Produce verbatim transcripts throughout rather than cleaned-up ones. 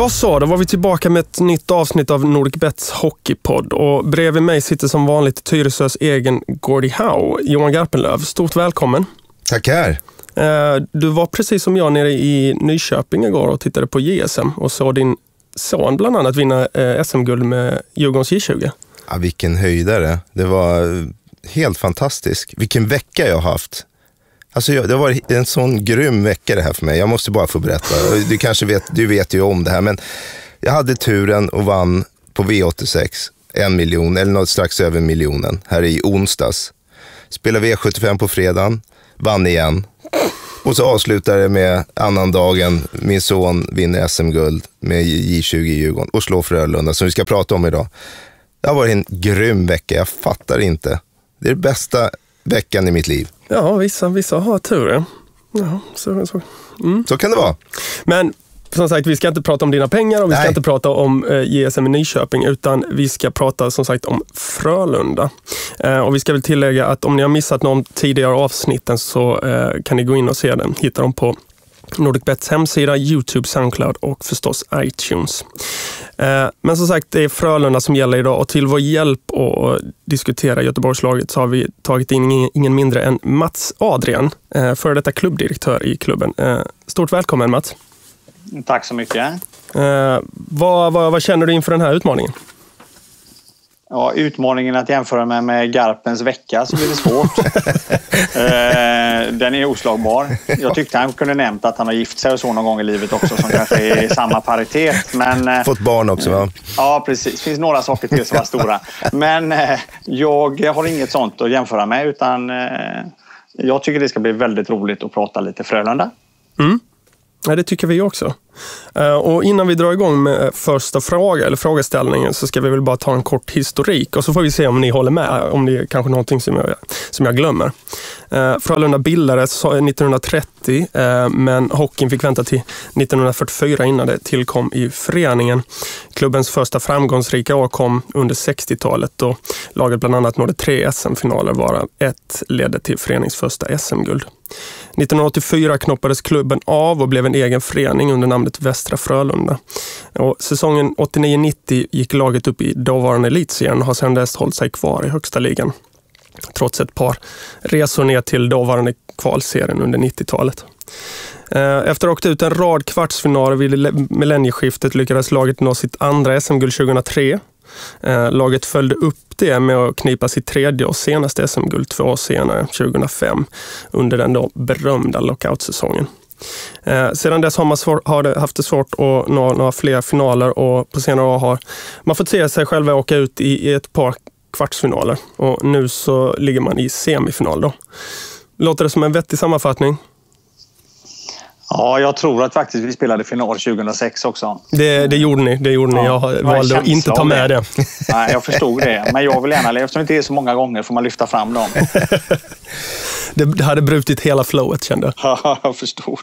Då så, då var vi tillbaka med ett nytt avsnitt av NordicBets hockeypodd. Och bredvid mig sitter som vanligt Tyresös egen Gordie Howe, Johan Garpenlöv. Stort välkommen. Tackar. Du var precis som jag nere i Nyköping igår och tittade på J S M och såg din son bland annat vinna S M-guld med Djurgårdens J tjugo. Ja, vilken höjdare. Det var helt fantastiskt. Vilken vecka jag har haft. Alltså, det var en sån grym vecka det här för mig. Jag måste bara få berätta. Du kanske vet, du vet ju om det här, men jag hade turen och vann på V åttiosex en miljon, eller något strax över miljonen, här i onsdags. Spelade V sjuttiofem på fredagen, vann igen. Och så avslutar det med annan dagen, min son vinner S M-guld med J tjugo i Djurgården och slår Frölunda, som vi ska prata om idag. Det har varit en grym vecka, jag fattar inte. Det är det bästa veckan i mitt liv. Ja, vissa, vissa har tur. Ja, ja så, så. Mm. Så kan det vara. Men som sagt, vi ska inte prata om dina pengar och vi ska Nej. inte prata om eh, J S M i Nyköping, utan vi ska prata som sagt om Frölunda. Eh, och vi ska väl tillägga att om ni har missat någon tidigare avsnitten så eh, kan ni gå in och se den. Hitta dem på NordicBets hemsida, YouTube, Soundcloud och förstås iTunes. Eh, men som sagt, det är Frölunda som gäller idag, och till vår hjälp att diskutera Göteborgslaget så har vi tagit in ingen, ingen mindre än Mats Adrian, eh, före detta klubbdirektör i klubben. Eh, stort välkommen, Mats. Tack så mycket. Eh, vad, vad, vad känner du inför den här utmaningen? Ja, utmaningen att jämföra med, med Garpens vecka så blir det svårt. eh, den är oslagbar. Jag tyckte han kunde nämnt att han har gift sig och så någon gång i livet också, som kanske är i samma paritet. Men, eh, fått barn också, va? Ja, precis. Det finns några saker till som är stora. Men eh, jag har inget sånt att jämföra med, utan eh, jag tycker det ska bli väldigt roligt att prata lite Frölunda. Mm. Ja, det tycker vi också. Uh, och innan vi drar igång med första fråga eller frågeställningen så ska vi väl bara ta en kort historik och så får vi se om ni håller med, om det är kanske någonting som jag, som jag glömmer. Uh, Frölunda bildades nittonhundratrettio, uh, men hockeyn fick vänta till nittonhundrafyrtiofyra innan det tillkom i föreningen. Klubbens första framgångsrika år kom under sextiotalet då laget bland annat nådde tre S M-finaler, varav ett ledde till förenings första S M-guld. nittonhundraåttiofyra knoppades klubben av och blev en egen förening under namnet Västra Frölunda. Och säsongen åttionio nittio gick laget upp i dåvarande elitserien och har sedan dess hållit sig kvar i högsta ligan. Trots ett par resor ner till dåvarande kvalserien under nittiotalet. Efter att ha åkt ut en rad kvartsfinaler vid millennieskiftet lyckades laget nå sitt andra S M-guld tjugohundratre. Laget följde upp det med att knipa sitt tredje och senaste S M-guld två år senare, tjugohundrafem, under den då berömda lockout-säsongen. Eh, sedan dess har man svår, har det haft det svårt att nå några fler finaler, och på senare år har man fått se sig själva åka ut i, i ett par kvartsfinaler, och nu så ligger man i semifinal då. Låter det som en vettig sammanfattning? Ja, jag tror att faktiskt vi spelade final tjugohundrasex också. Det, det gjorde ni, det gjorde ni. Jag ja, valde att inte ta med det. det. Nej, jag förstod det. Men jag vill gärna, eftersom det inte är så många gånger får man lyfta fram dem. det, det hade brutit hela flowet, kände jag. Ja, jag förstod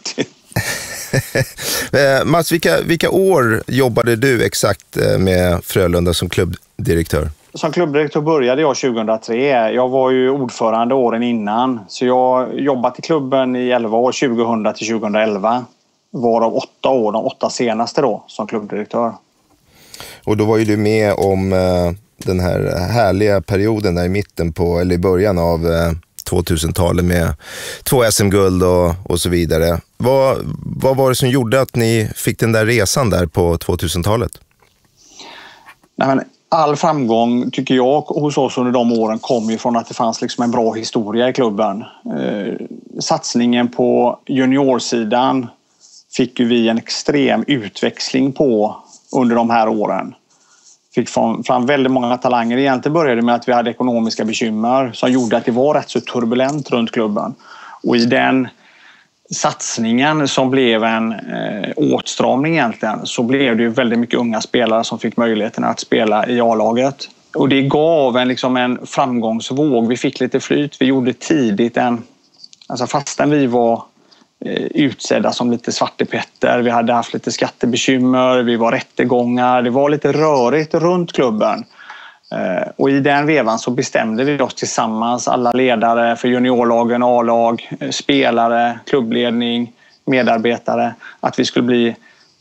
det. Mats, vilka, vilka år jobbade du exakt med Frölunda som klubbdirektör? Som klubbdirektör började jag tjugohundratre. Jag var ju ordförande åren innan. Så jag jobbat i klubben i elva år, tjugohundra till tjugohundraelva. Varav åtta år, de åtta senaste då, som klubbdirektör. Och då var ju du med om eh, den här härliga perioden där i mitten på, eller i början av eh, tvåtusentalet med två S M-guld och, och så vidare. Vad, vad var det som gjorde att ni fick den där resan där på tvåtusentalet? Nej, men all framgång tycker jag hos oss under de åren kom ju från att det fanns liksom en bra historia i klubben. Eh, satsningen på juniorsidan fick ju vi en extrem utväxling på under de här åren. Fick fram, fram väldigt många talanger. Egentligen började det med att vi hade ekonomiska bekymmer som gjorde att det var rätt så turbulent runt klubben. Och i den satsningen som blev en eh, åtstramning egentligen, så blev det ju väldigt mycket unga spelare som fick möjligheten att spela i A-laget. Och det gav en, liksom en framgångsvåg. Vi fick lite flyt. Vi gjorde tidigt en... Alltså fastän vi var eh, utsedda som lite svartepetter. Vi hade haft lite skattebekymmer. Vi var rättegångar. Det var lite rörigt runt klubben. Och i den vevan så bestämde vi oss tillsammans, alla ledare för juniorlagen, A-lag, spelare, klubbledning, medarbetare, att vi skulle bli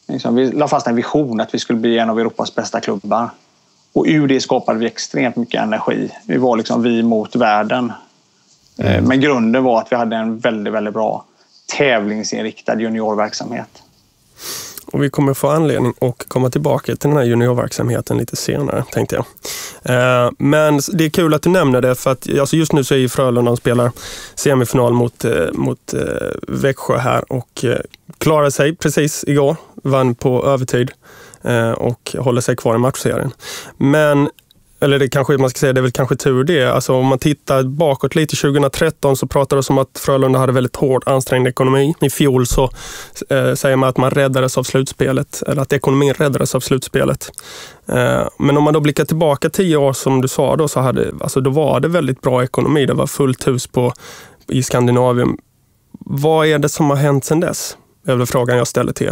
Liksom, vi la fast en vision att vi skulle bli en av Europas bästa klubbar. Och ur det skapade vi extremt mycket energi. Vi var liksom vi mot världen. Mm. Men grunden var att vi hade en väldigt, väldigt bra tävlingsinriktad juniorverksamhet. Och vi kommer få anledning att komma tillbaka till den här juniorverksamheten lite senare, tänkte jag. Eh, men det är kul att du nämner det, för att alltså just nu så är ju Frölunda och spelar semifinal mot, eh, mot eh, Växjö här och eh, klarar sig precis igår, vann på övertid eh, och håller sig kvar i matchserien. Men eller det kanske man ska säga, det är väl kanske tur det. Alltså om man tittar bakåt lite tjugohundratretton så pratades om att Frölunda hade väldigt hård ansträngd ekonomi. I fjol så eh, säger man att man räddades av slutspelet, eller att ekonomin räddades av slutspelet. Eh, men om man då blickar tillbaka tio år som du sa då, så hade, alltså då var det väldigt bra ekonomi. Det var fullt hus på, i Skandinavien. Vad är det som har hänt sedan dess? Det är väl frågan jag ställer till er.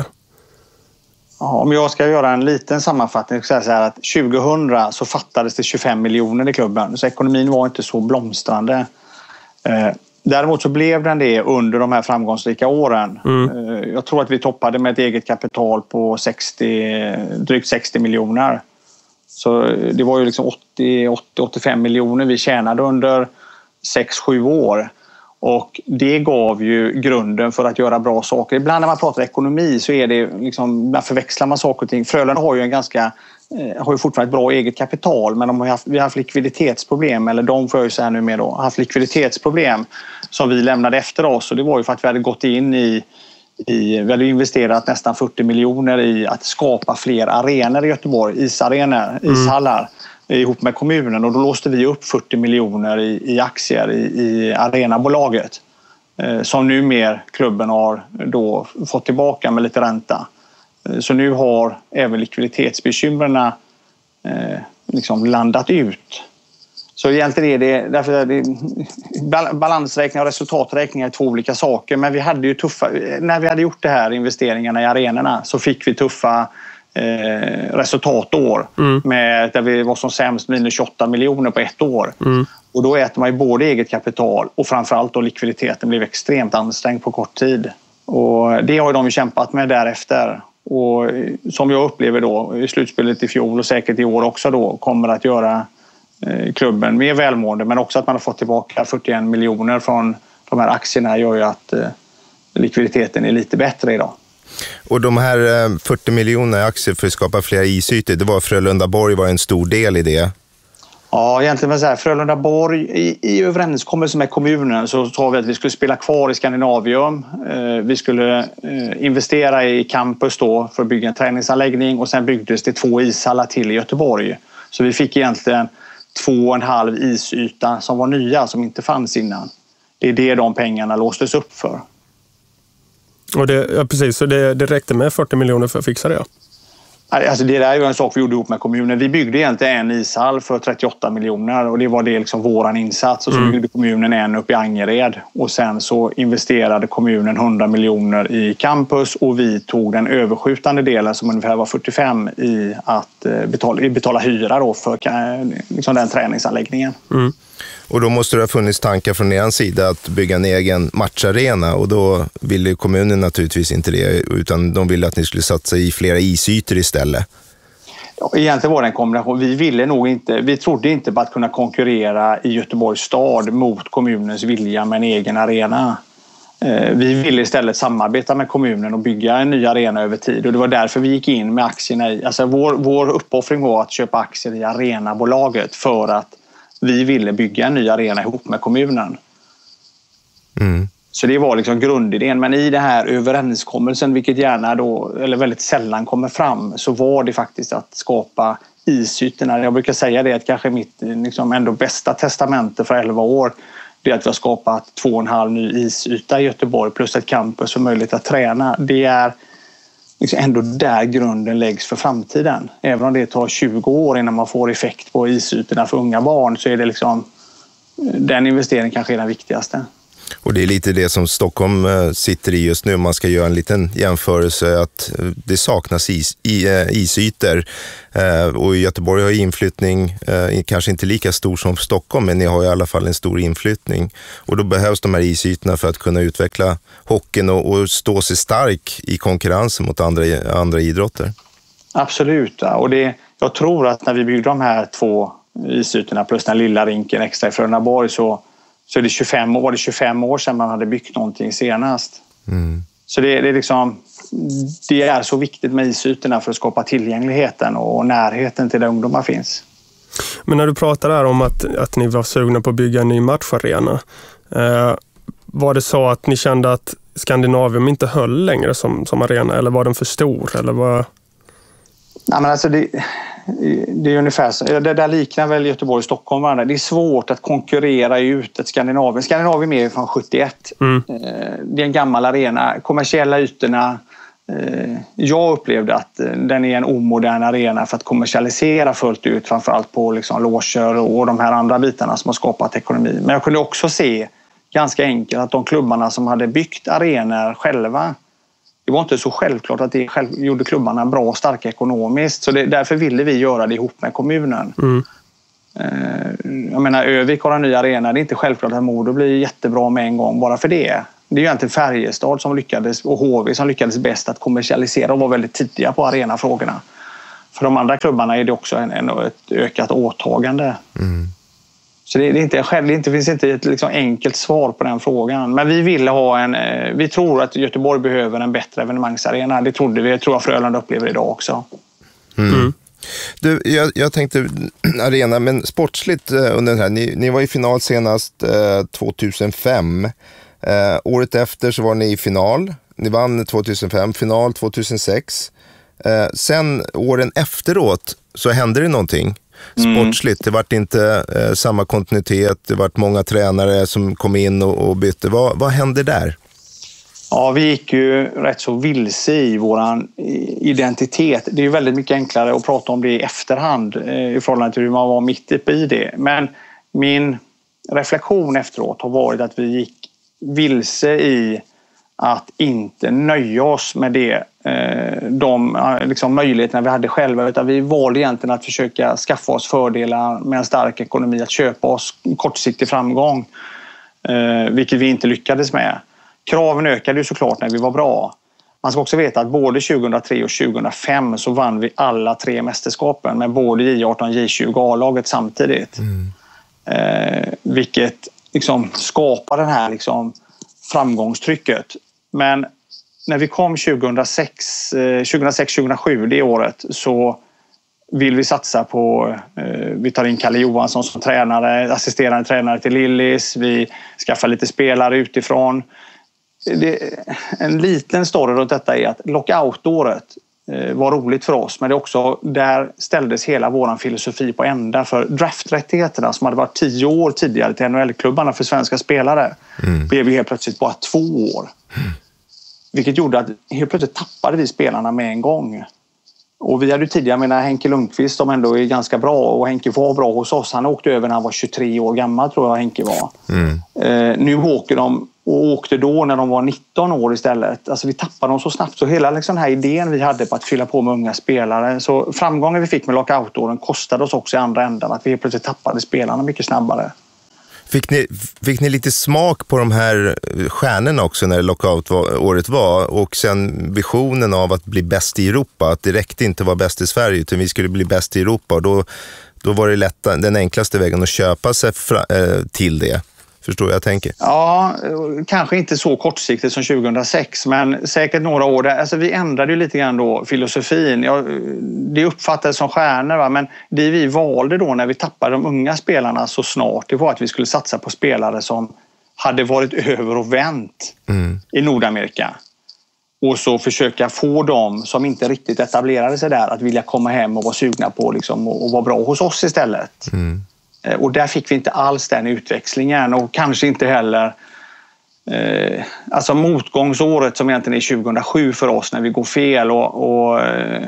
Ja, om jag ska göra en liten sammanfattning så säga att tjugohundra så fattades det tjugofem miljoner i klubben. Så ekonomin var inte så blomstrande. Däremot så blev den det under de här framgångsrika åren. Mm. Jag tror att vi toppade med ett eget kapital på sextio, drygt sextio miljoner. Så det var ju liksom åttio till åttiofem miljoner vi tjänade under sex sju år. Och det gav ju grunden för att göra bra saker. Ibland när man pratar ekonomi så är det liksom, man förväxlar man saker och ting. Frölunda har ju en ganska, eh, har ju fortfarande ett bra eget kapital, men de har haft, vi har haft likviditetsproblem, eller de får ju säga nu med då, haft likviditetsproblem som vi lämnade efter oss. Och det var ju för att vi hade gått in i, i vi hade investerat nästan fyrtio miljoner i att skapa fler arenor i Göteborg, isarenor, mm. ishallar. Ihop med kommunen, och då låste vi upp fyrtio miljoner i, i aktier i, i arenabolaget eh, som numera klubben har då fått tillbaka med lite ränta. Eh, så nu har även likviditetsbekymren eh, liksom landat ut. Så egentligen är det, därför är det balansräkning och resultaträkning är två olika saker, men vi hade ju tuffa, när vi hade gjort det här investeringarna i arenorna så fick vi tuffa Eh, resultatår mm. med, där vi var som sämst minus tjugoåtta miljoner på ett år. Mm. Och då äter man ju både eget kapital och framförallt då likviditeten blev extremt ansträngd på kort tid. Och det har ju de ju kämpat med därefter. Och som jag upplever då i slutspelet i fjol och säkert i år också då kommer att göra eh, klubben mer välmående, men också att man har fått tillbaka fyrtioen miljoner från de här aktierna gör ju att eh, likviditeten är lite bättre idag. Och de här fyrtio miljoner aktier för att skapa fler isytor, det var Frölunda-Borg var en stor del i det. Ja, egentligen var det så här, Frölunda-Borg i, i överenskommelse med kommunen så sa vi att vi skulle spela kvar i Skandinavium. Eh, vi skulle eh, investera i campus då för att bygga en träningsanläggning, och sen byggdes det två ishallar till i Göteborg. Så vi fick egentligen två och en halv isyta som var nya, som inte fanns innan. Det är det de pengarna låstes upp för. Och det, ja, precis, så det, det räckte med fyrtio miljoner för att fixa det? Alltså det där är ju en sak vi gjorde ihop med kommunen. Vi byggde egentligen en ishall för trettioåtta miljoner och det var det liksom våran insats. Och så mm. byggde kommunen en upp i Angered och sen så investerade kommunen hundra miljoner i campus och vi tog den överskjutande delen som ungefär var fyrtiofem i att betala, betala hyra då för liksom den träningsanläggningen. Mm. Och då måste det ha funnits tankar från er sida att bygga en egen matcharena, och då ville kommunen naturligtvis inte det, utan de ville att ni skulle satsa i flera isytor istället. Ja, egentligen var det en kombination. Vi ville nog inte, vi trodde inte på att kunna konkurrera i Göteborgs stad mot kommunens vilja med en egen arena. Vi ville istället samarbeta med kommunen och bygga en ny arena över tid, och det var därför vi gick in med aktierna i, alltså vår, vår uppoffring var att köpa aktier i arenabolaget för att vi ville bygga en ny arena ihop med kommunen. Mm. Så det var liksom grundidén. Men i den här överenskommelsen, vilket gärna då, eller väldigt sällan kommer fram, så var det faktiskt att skapa isytorna. Jag brukar säga det att kanske mitt liksom ändå bästa testamente för elva år, det är att vi har skapat två och en halv ny isyta i Göteborg plus ett campus och möjlighet att träna. Det är liksom ändå där grunden läggs för framtiden. Även om det tar tjugo år innan man får effekt på isytorna för unga barn, så är det liksom den investeringen kanske är den viktigaste. Och det är lite det som Stockholm sitter i just nu. Om man ska göra en liten jämförelse, att det saknas is, isytor. Och Göteborg har inflyttning, kanske inte lika stor som Stockholm, men ni har i alla fall en stor inflyttning. Och då behövs de här isytorna för att kunna utveckla hockeyn och, och stå sig stark i konkurrensen mot andra, andra idrotter. Absolut, och det, jag tror att när vi byggde de här två isytorna plus den lilla rinken extra i Frölundaborg så Så är det tjugofem år, det är tjugofem år sedan man hade byggt någonting senast. Mm. Så det, det, är liksom, det är så viktigt med isytorna för att skapa tillgängligheten och närheten till där ungdomar finns. Men när du pratar där om att, att ni var sugna på att bygga en ny matcharena. Eh, var det så att ni kände att Skandinavium inte höll längre som, som arena? Eller var den för stor? Eller var... Nej, men alltså det, det är ungefär så. Det där liknar väl Göteborg och Stockholm varandra. Det är svårt att konkurrera ut ett Skandinavien. Skandinavien är från sjuttioett. Mm. Det är en gammal arena. Kommersiella ytorna. Jag upplevde att den är en omodern arena för att kommersialisera fullt ut. Framförallt på liksom loger och de här andra bitarna som har skapat ekonomi. Men jag kunde också se ganska enkelt att de klubbarna som hade byggt arenor själva, det var inte så självklart att det själv gjorde klubbarna bra och starka ekonomiskt. Så det, därför ville vi göra det ihop med kommunen. Mm. Jag menar, Övik har en ny arena. Det är inte självklart att Modo blir jättebra med en gång bara för det. Det är ju egentligen Färjestad som lyckades, och H V som lyckades bäst att kommersialisera och var väldigt tidiga på arenafrågorna. För de andra klubbarna är det också en, en, ett ökat åtagande. Mm. Så det, det, är inte, det, inte, det finns inte ett liksom enkelt svar på den frågan. Men vi ville ha en... Vi tror att Göteborg behöver en bättre evenemangsarena. Det trodde vi. Jag tror att Frölunda upplever idag också. Mm. Mm. Du, jag, jag tänkte arena, men sportsligt under den här. Ni, ni var i final senast eh, tjugohundrafem. Eh, året efter så var ni i final. Ni vann tjugohundrafem, final tjugohundrasex. Eh, sen åren efteråt så hände det någonting. Sportsligt. Det vart inte eh, samma kontinuitet. Det vart många tränare som kom in och, och bytte. Vad, vad hände där? Ja, vi gick ju rätt så vilse i våran identitet. Det är ju väldigt mycket enklare att prata om det i efterhand eh, i förhållande till hur man var mitt uppe i det. Men min reflektion efteråt har varit att vi gick vilse i att inte nöja oss med det, de liksom, möjligheterna vi hade själva, utan vi valde egentligen att försöka skaffa oss fördelar med en stark ekonomi, att köpa oss kortsiktig framgång, vilket vi inte lyckades med. Kraven ökade ju såklart när vi var bra. Man ska också veta att både tjugohundratre och tjugohundrafem så vann vi alla tre mästerskapen med både J arton och J tjugo A-laget samtidigt. Mm. Eh, vilket liksom skapar den här liksom framgångstrycket. Men när vi kom tjugohundrasex tjugohundrasju, det året, så vill vi satsa på, eh, vi tar in Kalle Johansson som tränare, assisterande tränare till Lillis, vi skaffar lite spelare utifrån. Det, en liten story runt detta är att lockout-året eh, var roligt för oss, men det också, där ställdes hela våran filosofi på ända, för drafträttigheterna som hade varit tio år tidigare till N H L-klubbarna för svenska spelare mm. blev helt plötsligt bara två år. Mm. Vilket gjorde att helt plötsligt tappade vi spelarna med en gång. Och vi hade ju tidigare, menar Henke Lundqvist, som ändå är ganska bra, och Henke var bra hos oss. Han åkte över när han var tjugotre år gammal, tror jag Henke var. Mm. Eh, nu åker de, och åkte då när de var nitton år istället. Alltså vi tappade dem så snabbt. Så hela liksom, den här idén vi hade på att fylla på med unga spelare. Så framgången vi fick med lockout-åren kostade oss också i andra änden. Att vi helt plötsligt tappade spelarna mycket snabbare. Fick ni, fick ni lite smak på de här stjärnorna också när lockout-året var, och sen visionen av att bli bäst i Europa, att det räckte inte att vara bäst i Sverige utan vi skulle bli bäst i Europa, och då, då var det lätt, den enklaste vägen att köpa sig fra, äh, till det. Förstår jag tänker? Ja, kanske inte så kortsiktigt som tjugohundrasex, men säkert några år där. Alltså vi ändrade ju lite grann då filosofin. Ja, det uppfattades som stjärnor, va? Men det vi valde då när vi tappade de unga spelarna så snart, det var att vi skulle satsa på spelare som hade varit över och vänt mm. i Nordamerika. Och så försöka få dem som inte riktigt etablerade sig där att vilja komma hem och vara sugna på liksom, och vara bra hos oss istället. Mm. Och där fick vi inte alls den utväxlingen, och kanske inte heller eh, alltså motgångsåret som egentligen är tjugohundrasju för oss när vi går fel och, och eh,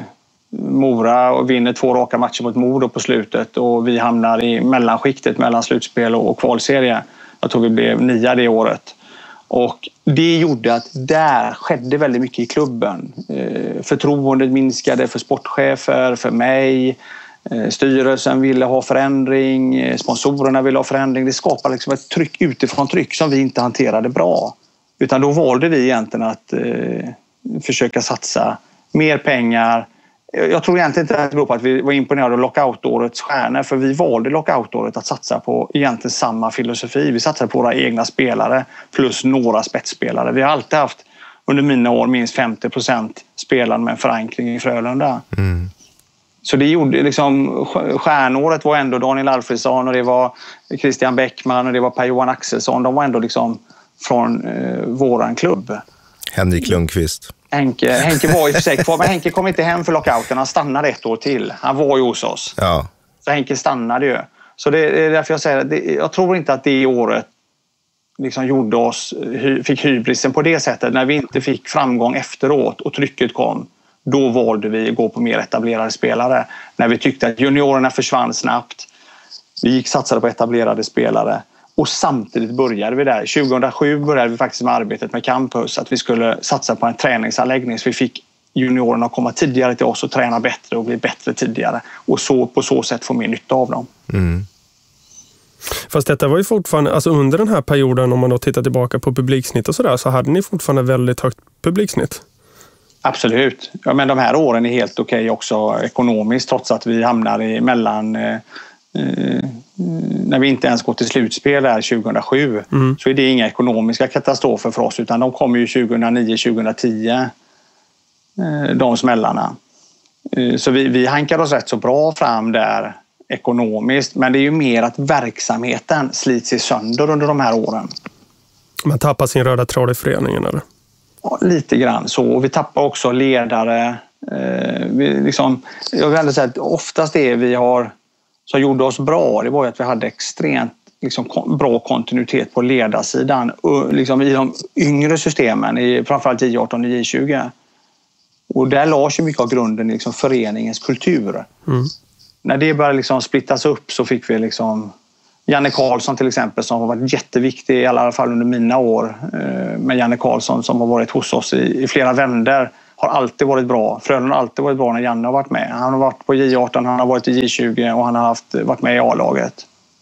Mora och vinner två raka matcher mot Modo på slutet, och vi hamnar i mellanskiktet mellan slutspel och, och kvalserie. Jag tror vi blev nia det året. Och det gjorde att där skedde väldigt mycket i klubben. Eh, förtroendet minskade för sportchefer, för mig. Eh, styrelsen ville ha förändring, eh, sponsorerna ville ha förändring. Det skapade liksom ett tryck utifrån tryck som vi inte hanterade bra. Utan då valde vi egentligen att eh, försöka satsa mer pengar. Jag tror egentligen inte att det beror på att vi var imponerade av lockoutårets stjärnor, för vi valde lockoutåret att satsa på egentligen samma filosofi. Vi satsade på våra egna spelare plus några spetsspelare. Vi har alltid haft under mina år minst femtio procent spelare med en förankring i Frölunda. Mm. Så det gjorde liksom, stjärnåret var ändå Daniel Alfredsson och det var Christian Bäckman och det var Per-Johan Axelsson. De var ändå liksom från eh, våran klubb. Henrik Lundqvist. Henke, Henke var i och för sig kvar, men Henke kom inte hem för lockouten. Han stannade ett år till. Han var ju hos oss. Ja. Så Henke stannade ju. Så det är därför jag säger att det, jag tror inte att det året liksom gjorde oss, fick hybrisen på det sättet. När vi inte fick framgång efteråt och trycket kom, då valde vi att gå på mer etablerade spelare. När vi tyckte att juniorerna försvann snabbt. Vi gick satsade på etablerade spelare. Och samtidigt började vi där. tjugohundrasju började vi faktiskt med arbetet med campus. Att vi skulle satsa på en träningsanläggning. Så vi fick juniorerna att komma tidigare till oss och träna bättre och bli bättre tidigare. Och så, på så sätt få mer nytta av dem. Mm. Fast detta var ju fortfarande, alltså under den här perioden, om man då tittar tillbaka på publiksnitt och sådär, så hade ni fortfarande väldigt högt publiksnitt. Absolut. Ja, men de här åren är helt okej okay också ekonomiskt, trots att vi hamnar i mellan... Eh, eh, när vi inte ens går till slutspel där tjugohundrasju, mm. så är det inga ekonomiska katastrofer för oss, utan de kommer ju tjugohundranio tjugohundratio, eh, de smällarna. Eh, så vi, vi hankar oss rätt så bra fram där ekonomiskt, men det är ju mer att verksamheten slits i sönder under de här åren. Man tappar sin röda tråd i föreningen, eller? Ja, lite grann så. Och vi tappar också ledare. Eh, vi liksom, jag vill ändå säga att oftast det vi har som gjorde oss bra, det var ju att vi hade extremt liksom, bra kontinuitet på ledarsidan. Och, liksom, i de yngre systemen, i, framförallt J arton och J tjugo. Och där lades ju mycket av grunden i liksom, föreningens kultur. Mm. När det började liksom, splittas upp så fick vi liksom, Janne Karlsson till exempel, som har varit jätteviktig i alla fall under mina år. Men Janne Karlsson som har varit hos oss i, i flera vänder har alltid varit bra. Frölunda har alltid varit bra när Janne har varit med. Han har varit på J arton, han har varit i J tjugo och han har haft, varit med i A-laget.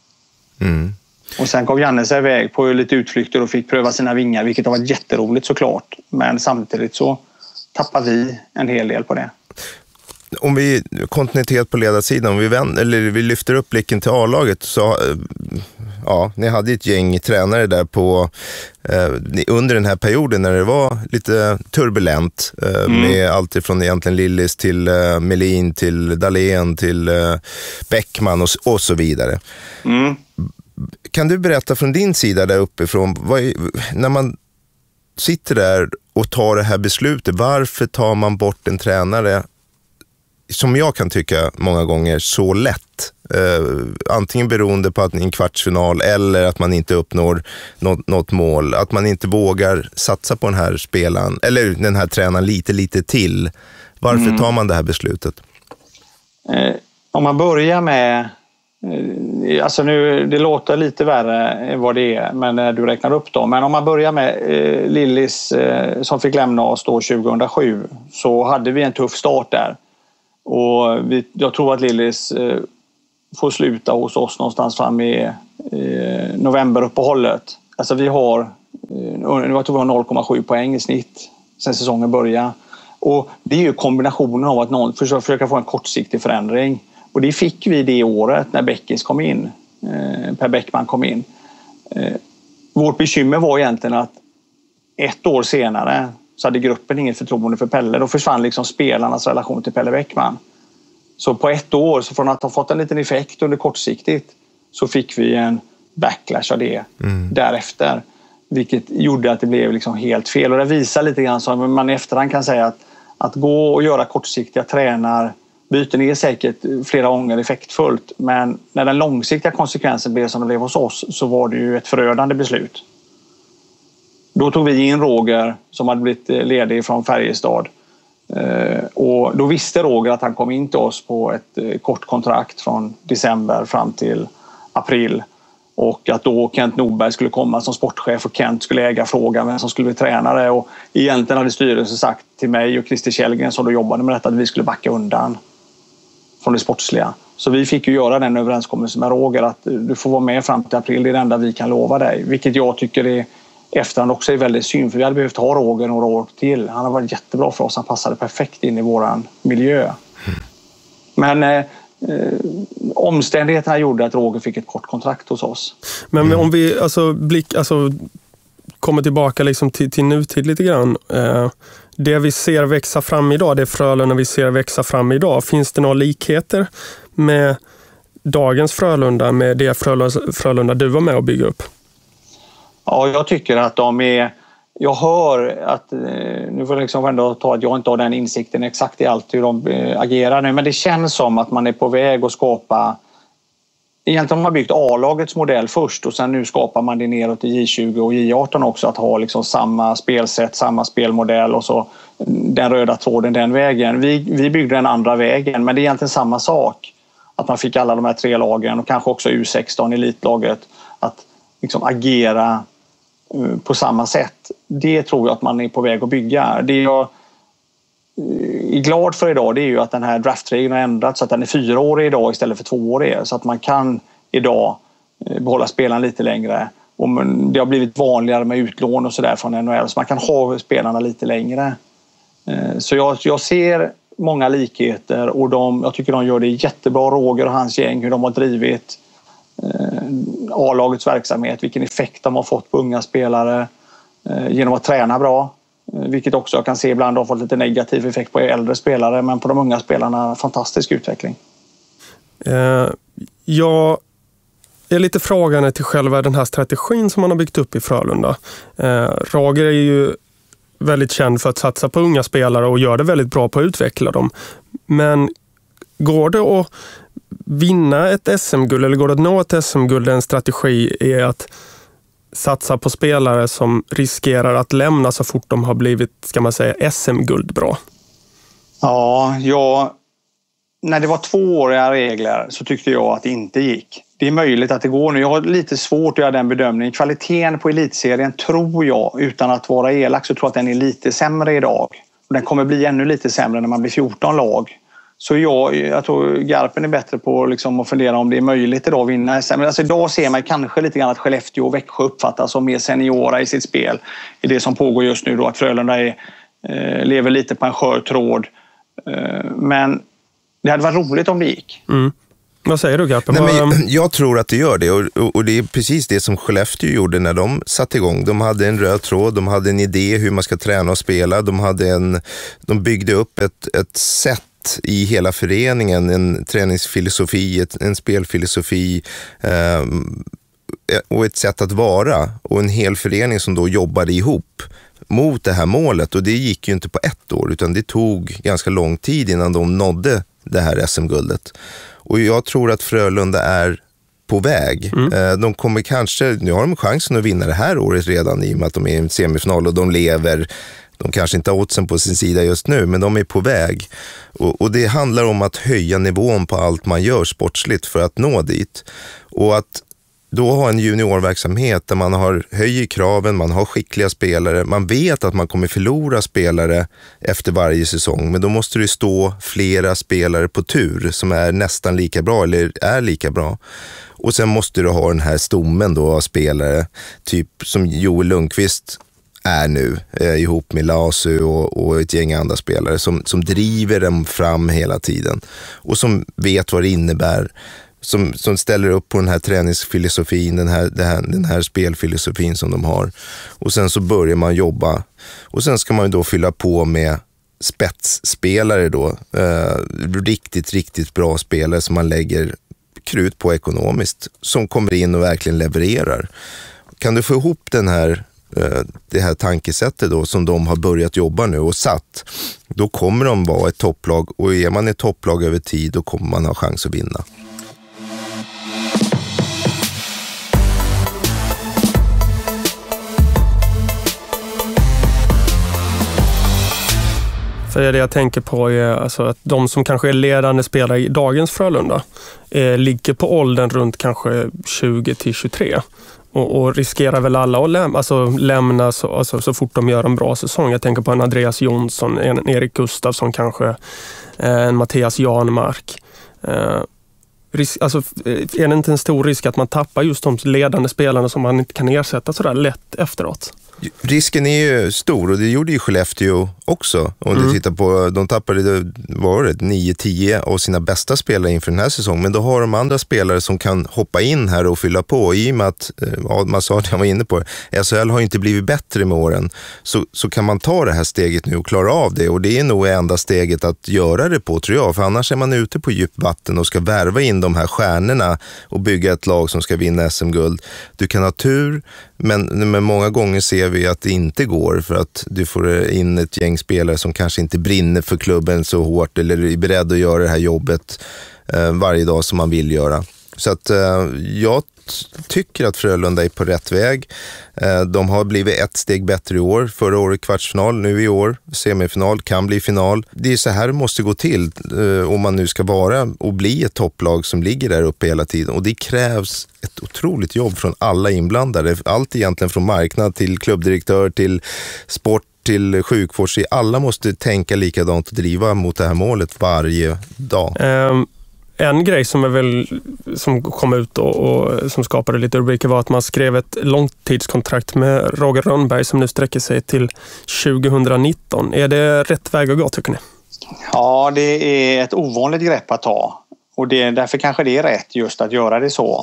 Mm. Och sen kom Janne sig iväg på lite utflykter och fick pröva sina vingar, vilket har varit jätteroligt såklart. Men samtidigt så tappar vi en hel del på det. Om vi kontinuitet på ledarsidan, om vi, vänder, eller vi lyfter upp blicken till A-laget, så ja, ni hade ett gäng tränare där på eh, under den här perioden när det var lite turbulent eh, mm. med allt ifrån egentligen Lillis till eh, Melin till Dahlén till eh, Bäckman och, och så vidare. Mm. Kan du berätta från din sida där uppifrån, vad är, när man sitter där och tar det här beslutet, varför tar man bort en tränare som jag kan tycka många gånger så lätt, eh, antingen beroende på att en kvartsfinal eller att man inte uppnår något, något mål, att man inte vågar satsa på den här spelaren eller den här tränaren lite lite till. Varför mm. tar man det här beslutet? Eh, om man börjar med eh, alltså nu, det låter lite värre än vad det är, men när du räknar upp dem, men om man börjar med eh, Lillis eh, som fick lämna oss då tjugohundrasju, så hade vi en tuff start där. Och vi, jag tror att Lillis eh, får sluta hos oss någonstans fram i eh, novemberuppehållet. Alltså vi har, eh, jag tror vi har noll komma sju poäng i snitt sen säsongen började. Och det är ju kombinationen av att någon försöker, försöker få en kortsiktig förändring. Och det fick vi det året när Bäckis kom in, eh, Per Bäckman kom in. Eh, vårt bekymmer var egentligen att ett år senare så hade gruppen inget förtroende för Pelle. Då försvann liksom spelarnas relation till Pelle Bäckman. Så på ett år, så från att ha fått en liten effekt under kortsiktigt, så fick vi en backlash av det mm. därefter. Vilket gjorde att det blev liksom helt fel. Och det visar lite grann så att man i efterhand kan säga att, att gå och göra kortsiktiga tränar byten är säkert flera gånger effektfullt. Men när den långsiktiga konsekvensen blev som det blev hos oss, så var det ju ett förödande beslut. Då tog vi in Roger som hade blivit ledig från Färjestad. Och då visste Roger att han kom in till oss på ett kort kontrakt från december fram till april. Och att då Kent Norberg skulle komma som sportchef och Kent skulle äga frågan vem som skulle bli tränare. Och egentligen hade styrelsen sagt till mig och Christer Källgren som då jobbade med detta att vi skulle backa undan från det sportsliga. Så vi fick ju göra den överenskommelsen med Roger att du får vara med fram till april, det är det enda vi kan lova dig. Vilket jag tycker är efterhand också är väldigt synd, för vi hade behövt ha Roger några år till. Han har varit jättebra för oss, han passade perfekt in i våran miljö. Mm. Men eh, omständigheterna gjorde att Roger fick ett kort kontrakt hos oss. Men mm. om vi alltså, blick, alltså, kommer tillbaka liksom till, till nutid lite grann. Eh, det vi ser växa fram idag, det Frölunda vi ser växa fram idag, finns det några likheter med dagens Frölunda, med det Frölunda, Frölunda du var med och bygga upp? Ja, jag tycker att de är... Jag hör att... Nu får jag liksom ändå ta att jag inte har den insikten exakt i allt hur de agerar nu. Men det känns som att man är på väg att skapa... Egentligen har man byggt A-lagets modell först och sen nu skapar man det neråt till J tjugo och J arton också. Att ha liksom samma spelsätt, samma spelmodell och så den röda tråden den vägen. Vi, vi byggde den andra vägen, men det är egentligen samma sak. Att man fick alla de här tre lagen och kanske också U sexton, elitlaget, att liksom agera på samma sätt. Det tror jag att man är på väg att bygga. Det jag är glad för idag, det är ju att den här draftregeln har ändrats så att den är fyraårig idag istället för tvåårig. Så att man kan idag behålla spelaren lite längre. Och det har blivit vanligare med utlån och sådär från N H L, så man kan ha spelarna lite längre. Så jag, jag ser många likheter och de, jag tycker de gör det jättebra, Roger och hans gäng, hur de har drivit A-lagets verksamhet, vilken effekt de har fått på unga spelare genom att träna bra, vilket också jag kan se ibland har fått lite negativ effekt på äldre spelare, men på de unga spelarna fantastisk utveckling. Eh, jag är lite frågande till själva den här strategin som man har byggt upp i Frölunda. Eh, Roger är ju väldigt känd för att satsa på unga spelare och gör det väldigt bra på att utveckla dem. Men går det att vinna ett S M-guld eller går det att nå ett S M-guld, en strategi är att satsa på spelare som riskerar att lämna så fort de har blivit, ska man säga, S M-guld bra? Ja, jag, när det var tvååriga regler så tyckte jag att det inte gick. Det är möjligt att det går nu. Jag har lite svårt att göra den bedömningen. Kvaliteten på elitserien tror jag, utan att vara elak, så tror jag att den är lite sämre idag. Och den kommer bli ännu lite sämre när man blir fjorton lag. Så jag, jag tror Garpen är bättre på liksom att fundera om det är möjligt idag att vinna S M. Men alltså idag ser man kanske lite grann att Skellefteå och Växjö uppfattas som mer seniora i sitt spel. I det som pågår just nu då, att Frölunda är, eh, lever lite på en skör tråd. Eh, men det hade varit roligt om det gick. Mm. Vad säger du, Garpen? Nej, men jag tror att det gör det, och, och det är precis det som Skellefteå gjorde när de satte igång. De hade en röd tråd, de hade en idé hur man ska träna och spela. De, hade en, de byggde upp ett, ett sätt i hela föreningen, en träningsfilosofi, ett, en spelfilosofi eh, och ett sätt att vara, och en hel förening som då jobbade ihop mot det här målet. Och det gick ju inte på ett år, utan det tog ganska lång tid innan de nådde det här S M-guldet. Och jag tror att Frölunda är på väg. Mm. De kommer kanske, nu har de chansen att vinna det här året redan i och med att de är i en semifinal och de lever. De kanske inte har oddsen på sin sida just nu, men de är på väg. Och, och det handlar om att höja nivån på allt man gör sportsligt för att nå dit. Och att då ha en juniorverksamhet där man har höjer kraven, man har skickliga spelare. Man vet att man kommer förlora spelare efter varje säsong, men då måste det stå flera spelare på tur som är nästan lika bra eller är lika bra. Och sen måste du ha den här stommen då av spelare, typ som Joel Lundqvist är nu, eh, ihop med Lasu och, och ett gäng andra spelare som, som driver dem fram hela tiden och som vet vad det innebär, som, som ställer upp på den här träningsfilosofin, den här, den här, den här spelfilosofin som de har. Och sen så börjar man jobba och sen ska man då fylla på med spetsspelare då, eh, riktigt, riktigt bra spelare som man lägger krut på ekonomiskt, som kommer in och verkligen levererar. Kan du få ihop den här det här tankesättet då som de har börjat jobba nu och satt, då kommer de vara ett topplag, och är man ett topplag över tid, då kommer man ha chans att vinna. För det jag tänker på är alltså att de som kanske är ledande spelare i dagens Frölunda eh, ligger på åldern runt kanske tjugo till tjugotre. Och, och riskerar väl alla att läm- alltså, lämna så, alltså, så fort de gör en bra säsong. Jag tänker på en Andreas Jonsson, en Erik Gustafsson kanske, eh, en Mattias Janmark. Eh, risk, alltså, är det inte en stor risk att man tappar just de ledande spelarna som man inte kan ersätta så där lätt efteråt? Risken är ju stor och det gjorde ju Skellefteå också. Om mm. du tittar på, de tappade var det, nio tio av sina bästa spelare inför den här säsongen. Men då har de andra spelare som kan hoppa in här och fylla på. I och med att, ja, man sa att jag var inne på det, S H L har inte blivit bättre med åren. Så, så kan man ta det här steget nu och klara av det. Och det är nog enda steget att göra det på, tror jag. För annars är man ute på djupt vatten och ska värva in de här stjärnorna och bygga ett lag som ska vinna S M-guld. Du kan ha tur, men, men många gånger ser vi att det inte går för att du får in ett gäng spelare som kanske inte brinner för klubben så hårt eller är beredd att göra det här jobbet eh, varje dag som man vill göra. Så att eh, jag tycker att Frölunda är på rätt väg. Eh, de har blivit ett steg bättre i år. Förra året kvartsfinal, nu i år semifinal, kan bli final. Det är så här det måste gå till eh, om man nu ska vara och bli ett topplag som ligger där uppe hela tiden. Och det krävs ett otroligt jobb från alla inblandade. Allt egentligen från marknad till klubbdirektör till sport till sjukvård. Alla måste tänka likadant och driva mot det här målet varje dag. Um. En grej som är väl som kom ut och, och som skapade lite rubriker var att man skrev ett långtidskontrakt med Roger Rönnberg som nu sträcker sig till tjugonitton. Är det rätt väg att gå, tycker ni? Ja, det är ett ovanligt grepp att ta. Och det, därför kanske det är rätt just att göra det så.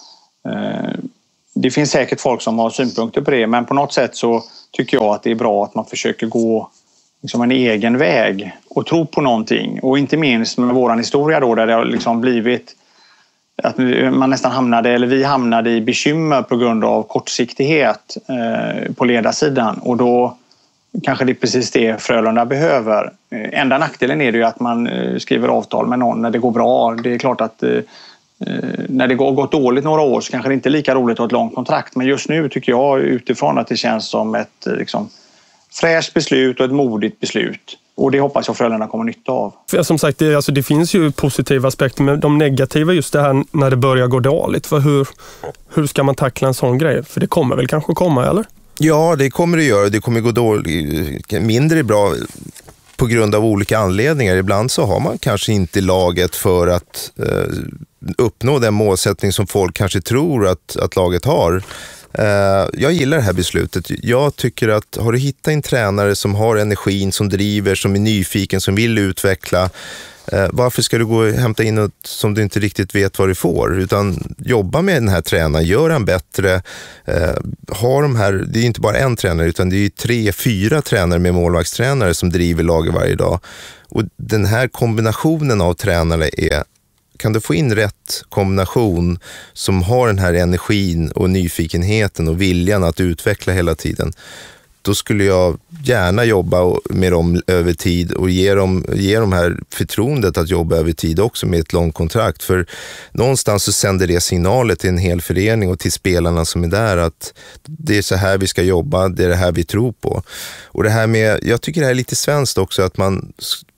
Det finns säkert folk som har synpunkter på det, men på något sätt så tycker jag att det är bra att man försöker gå liksom en egen väg och tro på någonting. Och inte minst med våran historia då, där det har liksom blivit att man nästan hamnade, eller vi hamnade i bekymmer på grund av kortsiktighet eh, på ledarsidan. Och då kanske det är precis det Frölunda behöver. Eh, enda nackdelen är det ju att man eh, skriver avtal med någon när det går bra. Det är klart att eh, när det går gått dåligt några år så kanske det inte är lika roligt att ha ett långt kontrakt. Men just nu tycker jag utifrån att det känns som ett liksom fräscht beslut och ett modigt beslut. Och det hoppas jag Frölunda kommer nytta av. Som sagt, det, alltså, det finns ju positiva aspekter, men de negativa just det här när det börjar gå dåligt. För hur, hur ska man tackla en sån grej? För det kommer väl kanske komma, eller? Ja, det kommer det göra. Det kommer gå dåligt, mindre bra på grund av olika anledningar. Ibland så har man kanske inte laget för att eh, uppnå den målsättning som folk kanske tror att, att laget har. Jag gillar det här beslutet. Jag tycker att har du hittat en tränare som har energin, som driver, som är nyfiken, som vill utveckla, varför ska du gå och hämta in något som du inte riktigt vet vad du får? Utan jobba med den här tränaren, gör han bättre. Ha de här, det är inte bara en tränare utan det är tre, fyra tränare med målvaktstränare som driver laget varje dag. Och den här kombinationen av tränare är, kan du få in rätt kombination som har den här energin och nyfikenheten och viljan att utveckla hela tiden, då skulle jag gärna jobba med dem över tid och ge dem, ge dem här förtroendet att jobba över tid också med ett långt kontrakt. För någonstans så sänder det signaler till en hel förening och till spelarna som är där att det är så här vi ska jobba, det är det här vi tror på. Och det här med, jag tycker det här är lite svenskt också, att man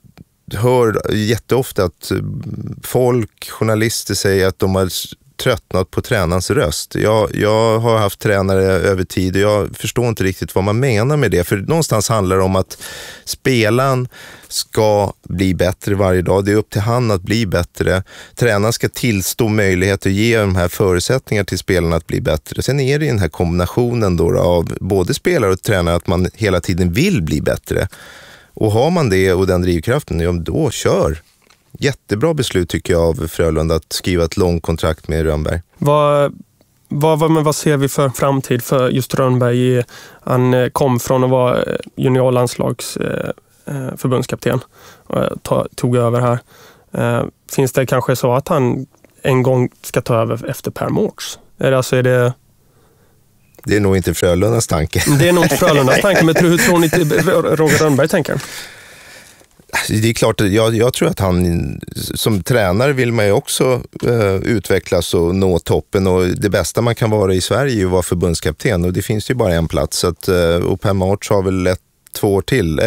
hör jätteofta att folk, journalister säger att de har tröttnat på tränarens röst. Jag, jag har haft tränare över tid och jag förstår inte riktigt vad man menar med det. För någonstans handlar det om att spelaren ska bli bättre varje dag. Det är upp till han att bli bättre. Tränaren ska tillstå möjlighet att ge de här förutsättningar till spelarna att bli bättre. Sen är det den här kombinationen då av både spelare och tränare att man hela tiden vill bli bättre. Och har man det och den drivkraften, ja, då kör. Jättebra beslut tycker jag av Frölunda att skriva ett långt kontrakt med Rönnberg. Vad, vad, men vad ser vi för framtid för just Rönnberg? Han kom från att vara juniorlandslags förbundskapten och tog över här. Finns det kanske så att han en gång ska ta över efter Per Mårts? Är det, alltså, är det... Det är nog inte Frölundas tanke. Det är nog inte Frölundas tanke, men hur tror ni Roger Rönnberg tänker? Det är klart, jag, jag tror att han som tränare vill man ju också uh, utvecklas och nå toppen, och det bästa man kan vara i Sverige är ju att vara förbundskapten, och det finns ju bara en plats. Så att, uh, och Per Mårts har väl ett, två år till, eller ett,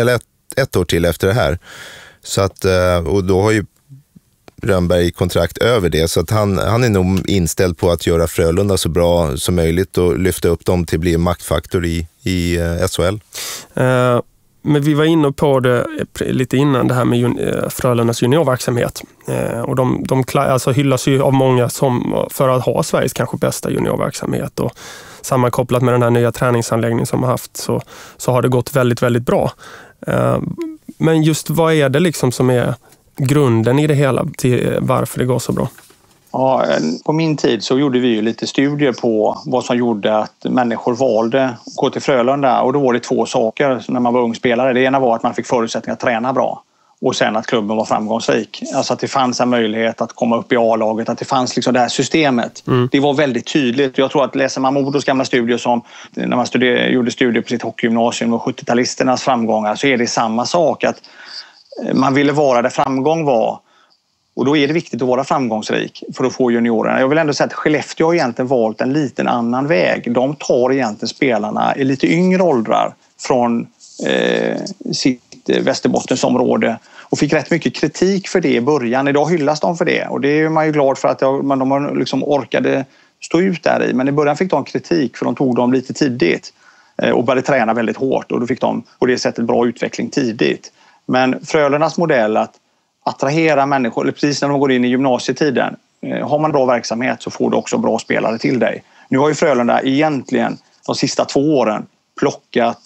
ett år till efter det här. Så att, och då har ju Rönnberg kontrakt över det, så att han, han är nog inställd på att göra Frölunda så bra som möjligt och lyfta upp dem till att bli en maktfaktor i, i S H L. Uh, men vi var inne på det lite innan, det här med jun- Frölundas juniorverksamhet. Uh, och de, de alltså hyllas ju av många som, för att ha Sveriges kanske bästa juniorverksamhet, och sammankopplat med den här nya träningsanläggningen som har haft, så, så har det gått väldigt, väldigt bra. Uh, men just vad är det liksom som är grunden i det hela till varför det går så bra? Ja, på min tid så gjorde vi ju lite studier på vad som gjorde att människor valde att gå till Frölunda, och då var det två saker när man var ung spelare. Det ena var att man fick förutsättningar att träna bra, och sen att klubben var framgångsrik. Alltså att det fanns en möjlighet att komma upp i A-laget, att det fanns liksom det här systemet. Mm. Det var väldigt tydligt. Jag tror att läser man Modos gamla studier, som när man studer, gjorde studier på sitt hockeygymnasium och sjuttio-talisternas framgångar, så är det samma sak, att man ville vara där framgång var. Och då är det viktigt att vara framgångsrik för att få juniorerna. Jag vill ändå säga att Skellefteå har egentligen valt en liten annan väg. De tar egentligen spelarna i lite yngre åldrar från eh, sitt Västerbottensområde, och fick rätt mycket kritik för det i början. Idag hyllas de för det, och det är man ju glad för att de, de har liksom orkade stå ut där i. Men i början fick de kritik för de tog dem lite tidigt eh, och började träna väldigt hårt, och då fick de på det sättet bra utveckling tidigt. Men Frölundas modell att attrahera människor, eller precis när de går in i gymnasietiden, har man bra verksamhet så får du också bra spelare till dig. Nu har ju Frölunda egentligen de sista två åren plockat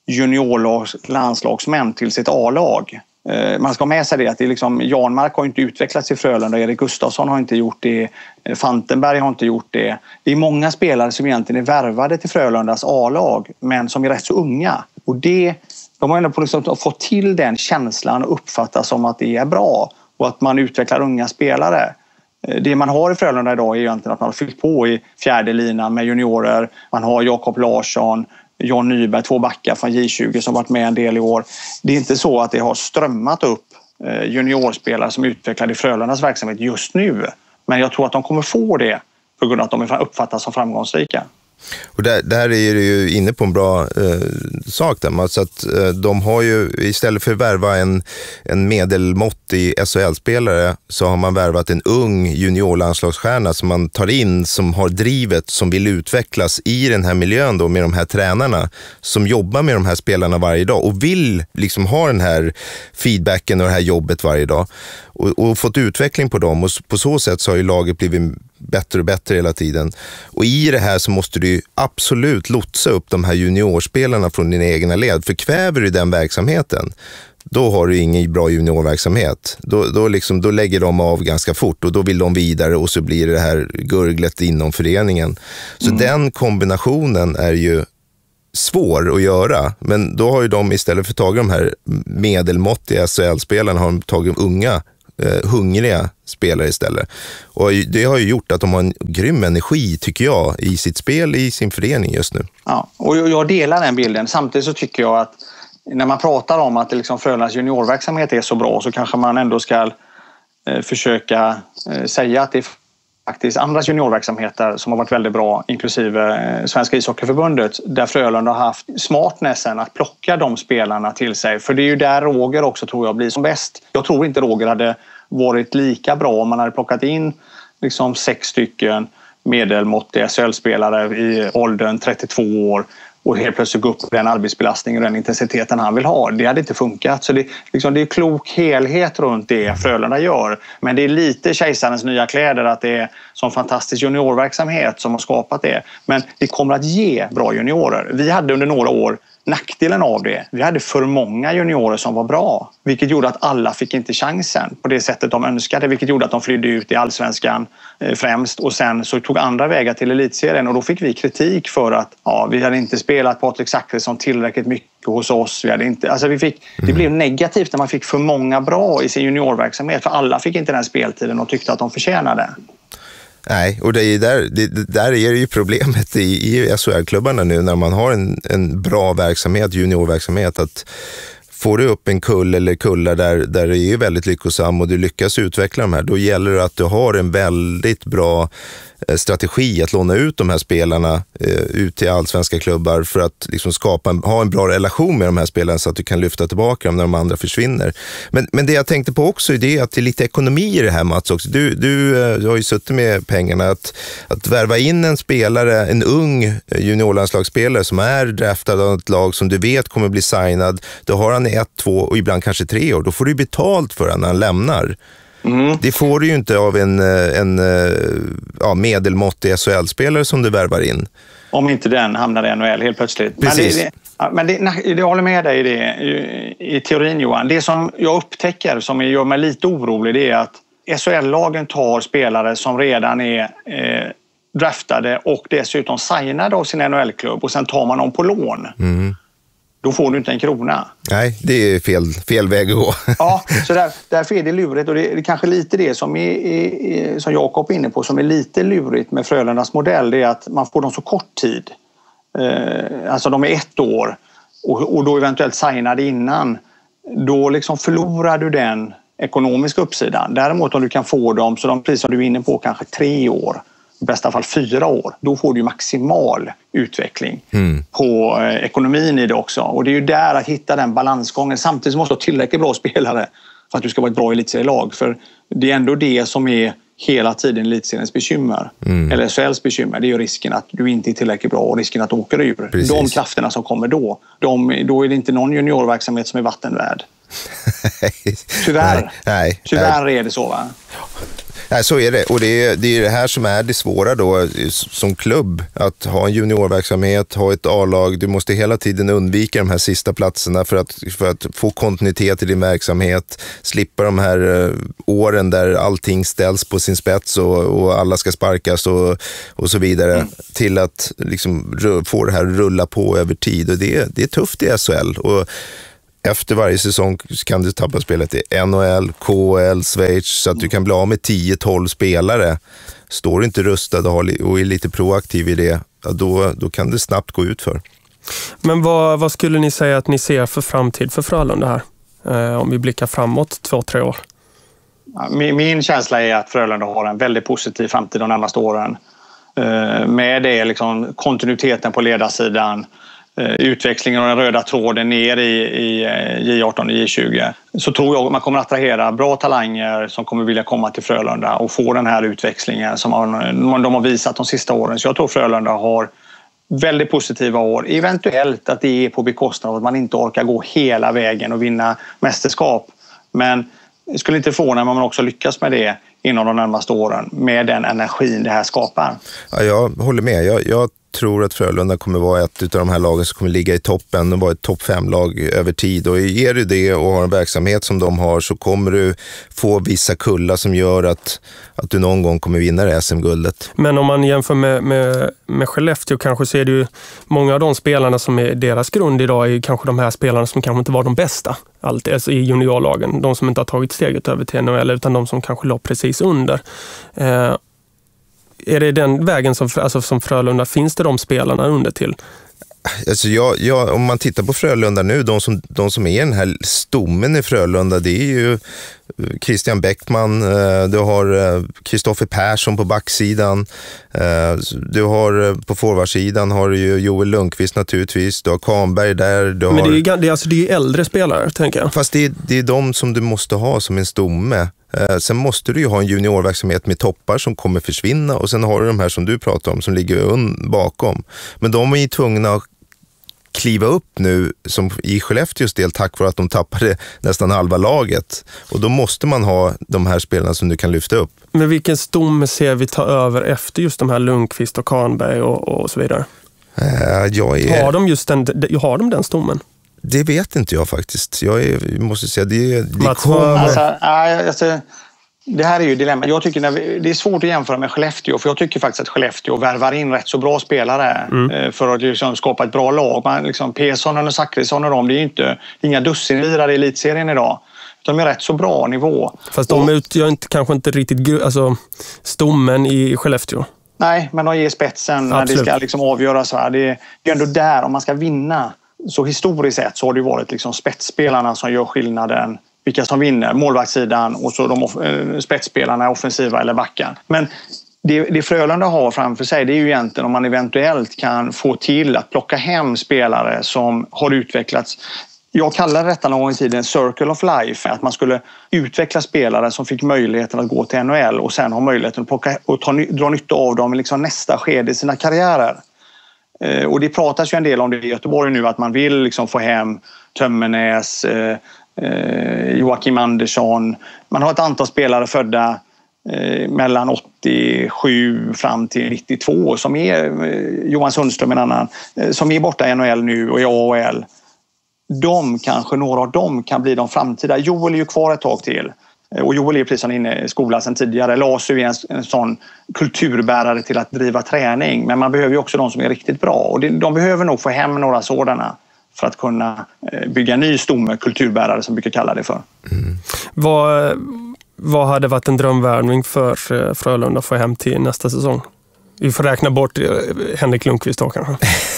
juniorlandslagsmän till sitt A-lag. Man ska ha med sig det att det är liksom, Janmark har inte utvecklats i Frölunda, Erik Gustafsson har inte gjort det, Fantenberg har inte gjort det. Det är många spelare som egentligen är värvade till Frölundas A-lag, men som är rätt så unga. Och det, de har ändå på liksom fått till den känslan och uppfattar som att det är bra, och att man utvecklar unga spelare. Det man har i Frölunda idag är egentligen att man har fyllt på i fjärde linan med juniorer. Man har Jakob Larsson, John Nyberg, två backar från J tjugo som varit med en del i år. Det är inte så att det har strömmat upp juniorspelare som utvecklar i Frölundas verksamhet just nu. Men jag tror att de kommer få det på grund av att de uppfattas som framgångsrika. Och där, där är du ju inne på en bra eh, sak där, alltså att eh, de har ju istället för att värva en, en medelmåttig S H L-spelare, så har man värvat en ung juniorlandslagsstjärna som man tar in, som har drivet, som vill utvecklas i den här miljön då, med de här tränarna som jobbar med de här spelarna varje dag och vill liksom ha den här feedbacken och det här jobbet varje dag, och, och fått utveckling på dem, och på så sätt så har ju laget blivit bättre och bättre hela tiden. Och i det här så måste du absolut lotsa upp de här juniorspelarna från dina egna led. För kväver du den verksamheten, då har du ingen bra juniorverksamhet. Då, då, liksom, då lägger de av ganska fort, och då vill de vidare, och så blir det här gurglet inom föreningen. Så mm. den kombinationen är ju svår att göra, men då har ju de istället för att ta de här medelmåttiga S H L-spelarna, har de tagit unga Uh, hungriga spelare istället. Och det har ju gjort att de har en grym energi, tycker jag, i sitt spel, i sin förening just nu. Ja, och jag delar den bilden. Samtidigt så tycker jag att när man pratar om att liksom Frölundas juniorverksamhet är så bra, så kanske man ändå ska eh, försöka eh, säga att det är faktiskt andra juniorverksamheter som har varit väldigt bra, inklusive eh, Svenska ishockeyförbundet, där Frölunda har haft smartnessen att plocka de spelarna till sig. För det är ju där Roger också, tror jag, blir som bäst. Jag tror inte Roger hade varit lika bra om man hade plockat in liksom sex stycken medelmåttiga S H L-spelare i åldern trettiotvå år och helt plötsligt gå upp på den arbetsbelastning och den intensiteten han vill ha. Det hade inte funkat. Så det, liksom, det är klok helhet runt det Frölunda gör. Men det är lite kejsarens nya kläder att det är som fantastisk juniorverksamhet som har skapat det. Men det kommer att ge bra juniorer. Vi hade under några år nackdelen av det. Vi hade för många juniorer som var bra, vilket gjorde att alla fick inte chansen på det sättet de önskade, vilket gjorde att de flydde ut i allsvenskan eh, främst, och sen så tog andra vägar till elitserien, och då fick vi kritik för att ja, vi hade inte spelat Patrik Zackrisson tillräckligt mycket hos oss. Vi hade inte, alltså vi fick, det blev negativt när man fick för många bra i sin juniorverksamhet, för alla fick inte den speltiden och tyckte att de förtjänade. Nej, och det är där, det, där är det ju problemet i, i S H L-klubbarna nu, när man har en, en bra verksamhet, juniorverksamhet, att får du upp en kull eller kullar där, där det är väldigt lyckosam och du lyckas utveckla de här, då gäller det att du har en väldigt bra strategi att låna ut de här spelarna eh, ut till allsvenska klubbar för att liksom skapa en, ha en bra relation med de här spelarna så att du kan lyfta tillbaka dem när de andra försvinner. Men, men det jag tänkte på också är det att det är lite ekonomi i det här, Mats, också. Du, du, eh, du har ju suttit med pengarna att, att värva in en spelare, en ung juniorlandslagsspelare som är draftad av ett lag som du vet kommer bli signad. Då har han i ett, två och ibland kanske tre år. Då får du betalt för han när han lämnar. Mm. Det får du ju inte av en, en ja, medelmåttig S H L-spelare som du värvar in. Om inte den hamnar i N H L helt plötsligt. Precis. Men, det, men det, jag håller med dig i det, i, i teorin, Johan. Det som jag upptäcker som gör mig lite orolig, det är att S H L-lagen tar spelare som redan är eh, draftade och dessutom signade av sin N H L-klubb och sen tar man dem på lån. Mm. Då får du inte en krona. Nej, det är fel, fel väg att gå. Ja, så där, därför är det lurigt. Och det är kanske lite det som, är, är, som Jakob är inne på som är lite lurigt med Frölundas modell. Det är att man får dem så kort tid. Eh, alltså de är ett år och, och då eventuellt signade innan. Då liksom förlorar du den ekonomiska uppsidan. Däremot om du kan få dem så de priser du är inne på kanske tre år. I bästa fall fyra år. Då får du maximal utveckling mm. på eh, ekonomin i det också. Och det är ju där att hitta den balansgången. Samtidigt måste du ha tillräckligt bra spelare för att du ska vara ett bra elitserielag. För det är ändå det som är hela tiden elitseriens bekymmer. Mm. Eller S H L:s bekymmer. Det är ju risken att du inte är tillräckligt bra och risken att du åker ur. Precis. De krafterna som kommer då. De, då är det inte någon juniorverksamhet som är vattenvärd. Tyvärr. Nej, nej, Tyvärr nej. är det så, va? Nej, så är det. Och det är, det är det här som är det svåra då som klubb. Att ha en juniorverksamhet, ha ett A-lag. Du måste hela tiden undvika de här sista platserna för att, för att få kontinuitet i din verksamhet. Slippa de här åren där allting ställs på sin spets och, och alla ska sparkas och, och så vidare. Mm. Till att liksom få det här att rulla på över tid. Och det, det är tufft i S H L. Och efter varje säsong kan du tappa spelet i N H L, K H L, Schweiz så att du kan bli av med tio tolv spelare. Står du inte rustad och är lite proaktiv i det, då, då kan det snabbt gå ut för. Men vad, vad skulle ni säga att ni ser för framtid för Frölunda här? Eh, om vi blickar framåt två, tre år. Min, min känsla är att Frölunda har en väldigt positiv framtid de närmaste åren. Eh, med det liksom kontinuiteten på ledarsidan. Utväxlingen av den röda tråden ner i, i J arton och J tjugo, så tror jag att man kommer att attrahera bra talanger som kommer vilja komma till Frölunda och få den här utväxlingen som man, de har visat de sista åren. Så jag tror Frölunda har väldigt positiva år. Eventuellt att det är på bekostnad av att man inte orkar gå hela vägen och vinna mästerskap. Men jag skulle inte få när man också lyckas med det inom de närmaste åren med den energin det här skapar. Ja, jag håller med. Jag, jag tror att Frölunda kommer vara ett av de här lagen som kommer ligga i toppen och vara ett topp fem-lag över tid. Och ger du det och har en verksamhet som de har så kommer du få vissa kullar som gör att, att du någon gång kommer vinna det S M-guldet. Men om man jämför med, med, med Skellefteå kanske så är det ju många av de spelarna som är deras grund idag är kanske de här spelarna som kanske inte var de bästa alltid, alltså i juniorlagen. De som inte har tagit steget över till N H L utan de som kanske låg precis under. Eh, Är det den vägen som, alltså som Frölunda, finns det de spelarna under till? Alltså jag, jag, om man tittar på Frölunda nu, de som, de som är den här stommen i Frölunda, det är ju Christian Bäckman, du har Kristoffer Persson på backsidan, du har på forwardsidan har du ju Joel Lundqvist naturligtvis, du har Kahnberg där. Du Men har... det är ju alltså det är äldre spelare, tänker jag. Fast det är, det är de som du måste ha som en stomme. Sen måste du ju ha en juniorverksamhet med toppar som kommer försvinna och sen har du de här som du pratar om som ligger un- bakom. Men de är ju tvungna att kliva upp nu som i Skellefteås del tack vare att de tappade nästan halva laget. Och då måste man ha de här spelarna som du kan lyfta upp. Men vilken stomme ser vi ta över efter just de här Lundqvist och Kahnberg och, och så vidare? Äh, jag är... Har de just den, har de den stommen? Det vet inte jag faktiskt. Jag är, måste säga, det, det Mats, kommer... Alltså, alltså, det här är ju dilemma. Jag tycker när vi, det är svårt att jämföra med Skellefteå, för jag tycker faktiskt att Skellefteå värvar in rätt så bra spelare mm. för att liksom skapa ett bra lag. Man, liksom, Persson eller Zachrisson och de, det är ju inte det är inga dussinlirare i elitserien idag. De är rätt så bra nivå. Fast de utgör inte, kanske inte riktigt alltså, stommen i Skellefteå. Nej, men de ger spetsen när det ska liksom avgöras. Det är ju ändå där, om man ska vinna så historiskt sett så har det varit liksom spetsspelarna som gör skillnaden, vilka som vinner, målvaktssidan och så de spetsspelarna, offensiva eller backar. Men det, det Frölunda har framför sig, det är ju egentligen om man eventuellt kan få till att plocka hem spelare som har utvecklats. Jag kallar detta någon gång i tiden Circle of Life, att man skulle utveckla spelare som fick möjligheten att gå till N H L och sen ha möjligheten att plocka och ta, dra nytta av dem i liksom nästa skede i sina karriärer. Eh, och det pratas ju en del om det i Göteborg nu, att man vill liksom få hem Tömmernes, eh, eh, Joakim Andersson. Man har ett antal spelare födda eh, mellan åttiosju fram till nittiotvå som är, eh, Johan Sundström en annan, eh, som är borta i N H L nu och i A H L. De kanske, några av dem kan bli de framtida. Joel är ju kvar ett tag till. Och Joel är precis som inne i skolan sedan tidigare. Lasu är en, en sån kulturbärare till att driva träning. Men man behöver ju också de som är riktigt bra. Och det, de behöver nog få hem några sådana för att kunna bygga ny stomme, kulturbärare som vi brukar kalla det för. Mm. Vad, vad hade varit en drömvärvning för Frölunda att få hem till nästa säsong? Vi får räkna bort Henrik Lundqvist då kanske.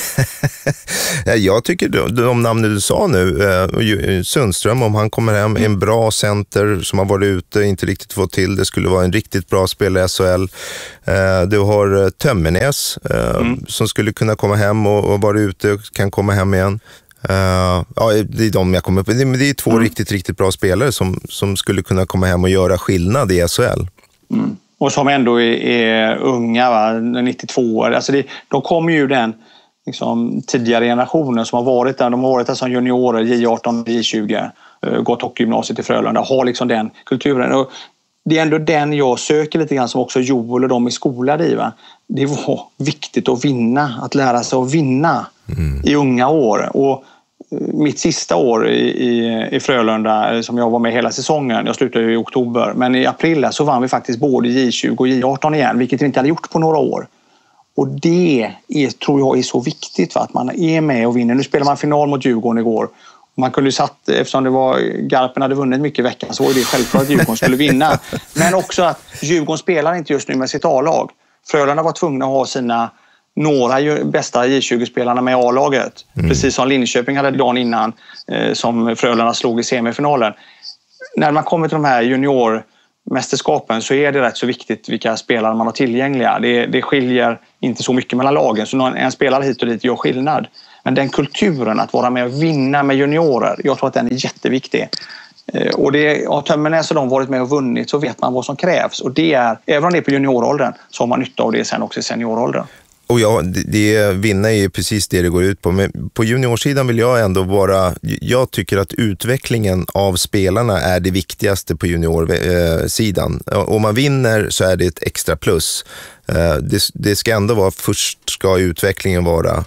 Jag tycker de, de namn du sa nu, eh, Sundström, om han kommer hem, en bra center som har varit ute, inte riktigt fått till, det skulle vara en riktigt bra spelare i S H L. Eh, du har Tömmernes eh, mm. som skulle kunna komma hem och, och vara ute och kan komma hem igen. Uh, ja, det är de jag kommer på. Det, det är två mm. riktigt, riktigt bra spelare som, som skulle kunna komma hem och göra skillnad i S H L. Mm. Och som ändå är, är unga, va? nittiotvå år. Alltså det, de kommer ju den liksom, tidigare generationen som har varit där. De har varit där som juniorer, J arton, J tjugo, gått hockeygymnasiet i Frölunda. Har liksom den kulturen. Och det är ändå den jag söker lite grann, som också Joel och de i skolan i. Va? Det var viktigt att vinna, att lära sig att vinna mm. i unga år. Och mitt sista år i, i, i Frölunda, som jag var med hela säsongen, jag slutade i oktober, men i april så vann vi faktiskt både J tjugo och J arton igen, vilket vi inte hade gjort på några år. Och det är, tror jag är så viktigt, för att man är med och vinner. Nu spelar man final mot Djurgården igår. Man kunde ju satt, eftersom det var Garpen hade vunnit mycket i veckan, så var det självklart att Djurgården skulle vinna. Men också att Djurgården spelar inte just nu med sitt A-lag. Frölunda var tvungna att ha sina några bästa J tjugo-spelarna med A-laget. Mm. Precis som Linköping hade dagen innan, eh, som Frölunda slog i semifinalen. När man kommer till de här juniormästerskapen så är det rätt så viktigt vilka spelare man har tillgängliga. Det, det skiljer inte så mycket mellan lagen, så en spelare hit och dit gör skillnad. Men den kulturen att vara med och vinna med juniorer, jag tror att den är jätteviktig. Eh, och det, har Tömmernes och de varit med och vunnit, så vet man vad som krävs. Och det är, även om det är på junioråldern, så har man nytta av det sen också i senioråldern. Och ja, det, det vinna är ju precis det det går ut på. Men på juniorsidan vill jag ändå vara, jag tycker att utvecklingen av spelarna är det viktigaste på juniorsidan. Om man vinner så är det ett extra plus. Det, det ska ändå vara, först ska utvecklingen vara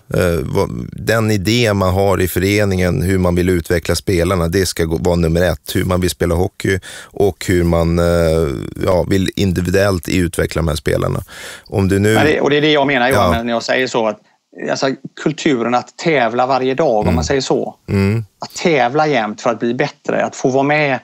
den idé man har i föreningen, hur man vill utveckla spelarna, det ska vara nummer ett, hur man vill spela hockey och hur man ja, vill individuellt utveckla de här spelarna. Om du nu... det, och det är det jag menar, Johan, ja. när jag säger så, att alltså, kulturen att tävla varje dag, mm. om man säger så, mm. att tävla jämt för att bli bättre, att få vara med,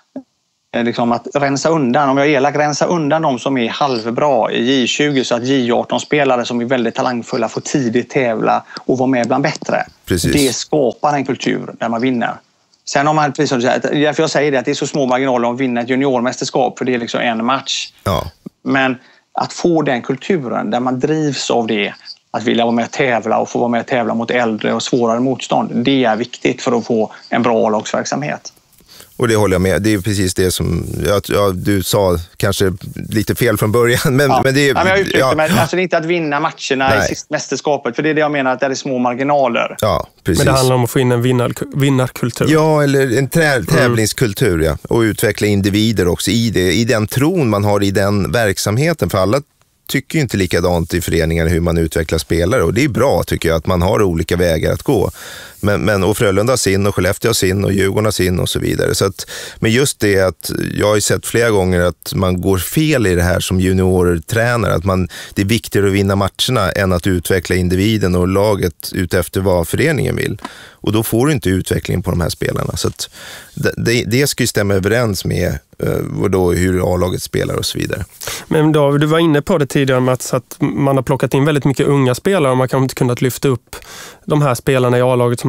liksom att rensa undan, om jag är elak, rensa undan de som är halvbra i J tjugo, så att J arton-spelare som är väldigt talangfulla får tidigt tävla och vara med bland bättre. Precis. Det skapar en kultur där man vinner. Sen om man, därför jag säger det, att det är så små marginaler att vinna ett juniormästerskap, för det är liksom en match. Ja. Men att få den kulturen där man drivs av det, att vilja vara med och tävla och få vara med och tävla mot äldre och svårare motstånd, det är viktigt för att få en bra lagsverksamhet. Och det håller jag med. Det är precis det som ja, ja, du sa, kanske lite fel från början. Men, ja. men det är... Ja, men jag uttryckte ja. mig, alltså det är inte att vinna matcherna Nej. i sista mästerskapet. För det är det jag menar, att det är små marginaler. Ja, precis. Men det handlar om att få in en vinnar, vinnarkultur. Ja, eller en trä, tävlingskultur. Ja. Och utveckla individer också i det. I den tron man har i den verksamheten. För alla tycker ju inte likadant i föreningen hur man utvecklar spelare. Och det är bra, tycker jag, att man har olika vägar att gå. Men, men och Frölunda sin och Skellefteå sin och Djurgården sin och så vidare. Så att, men just det att jag har ju sett flera gånger att man går fel i det här som juniortränare. Att man, det är viktigare att vinna matcherna än att utveckla individen och laget utefter vad föreningen vill. Och då får du inte utvecklingen på de här spelarna. Så att det, det ska ju stämma överens med uh, då, hur A-laget spelar och så vidare. Men då, du var inne på det tidigare, Mats, att man har plockat in väldigt mycket unga spelare och man kan inte kunnat lyfta upp de här spelarna i A-laget som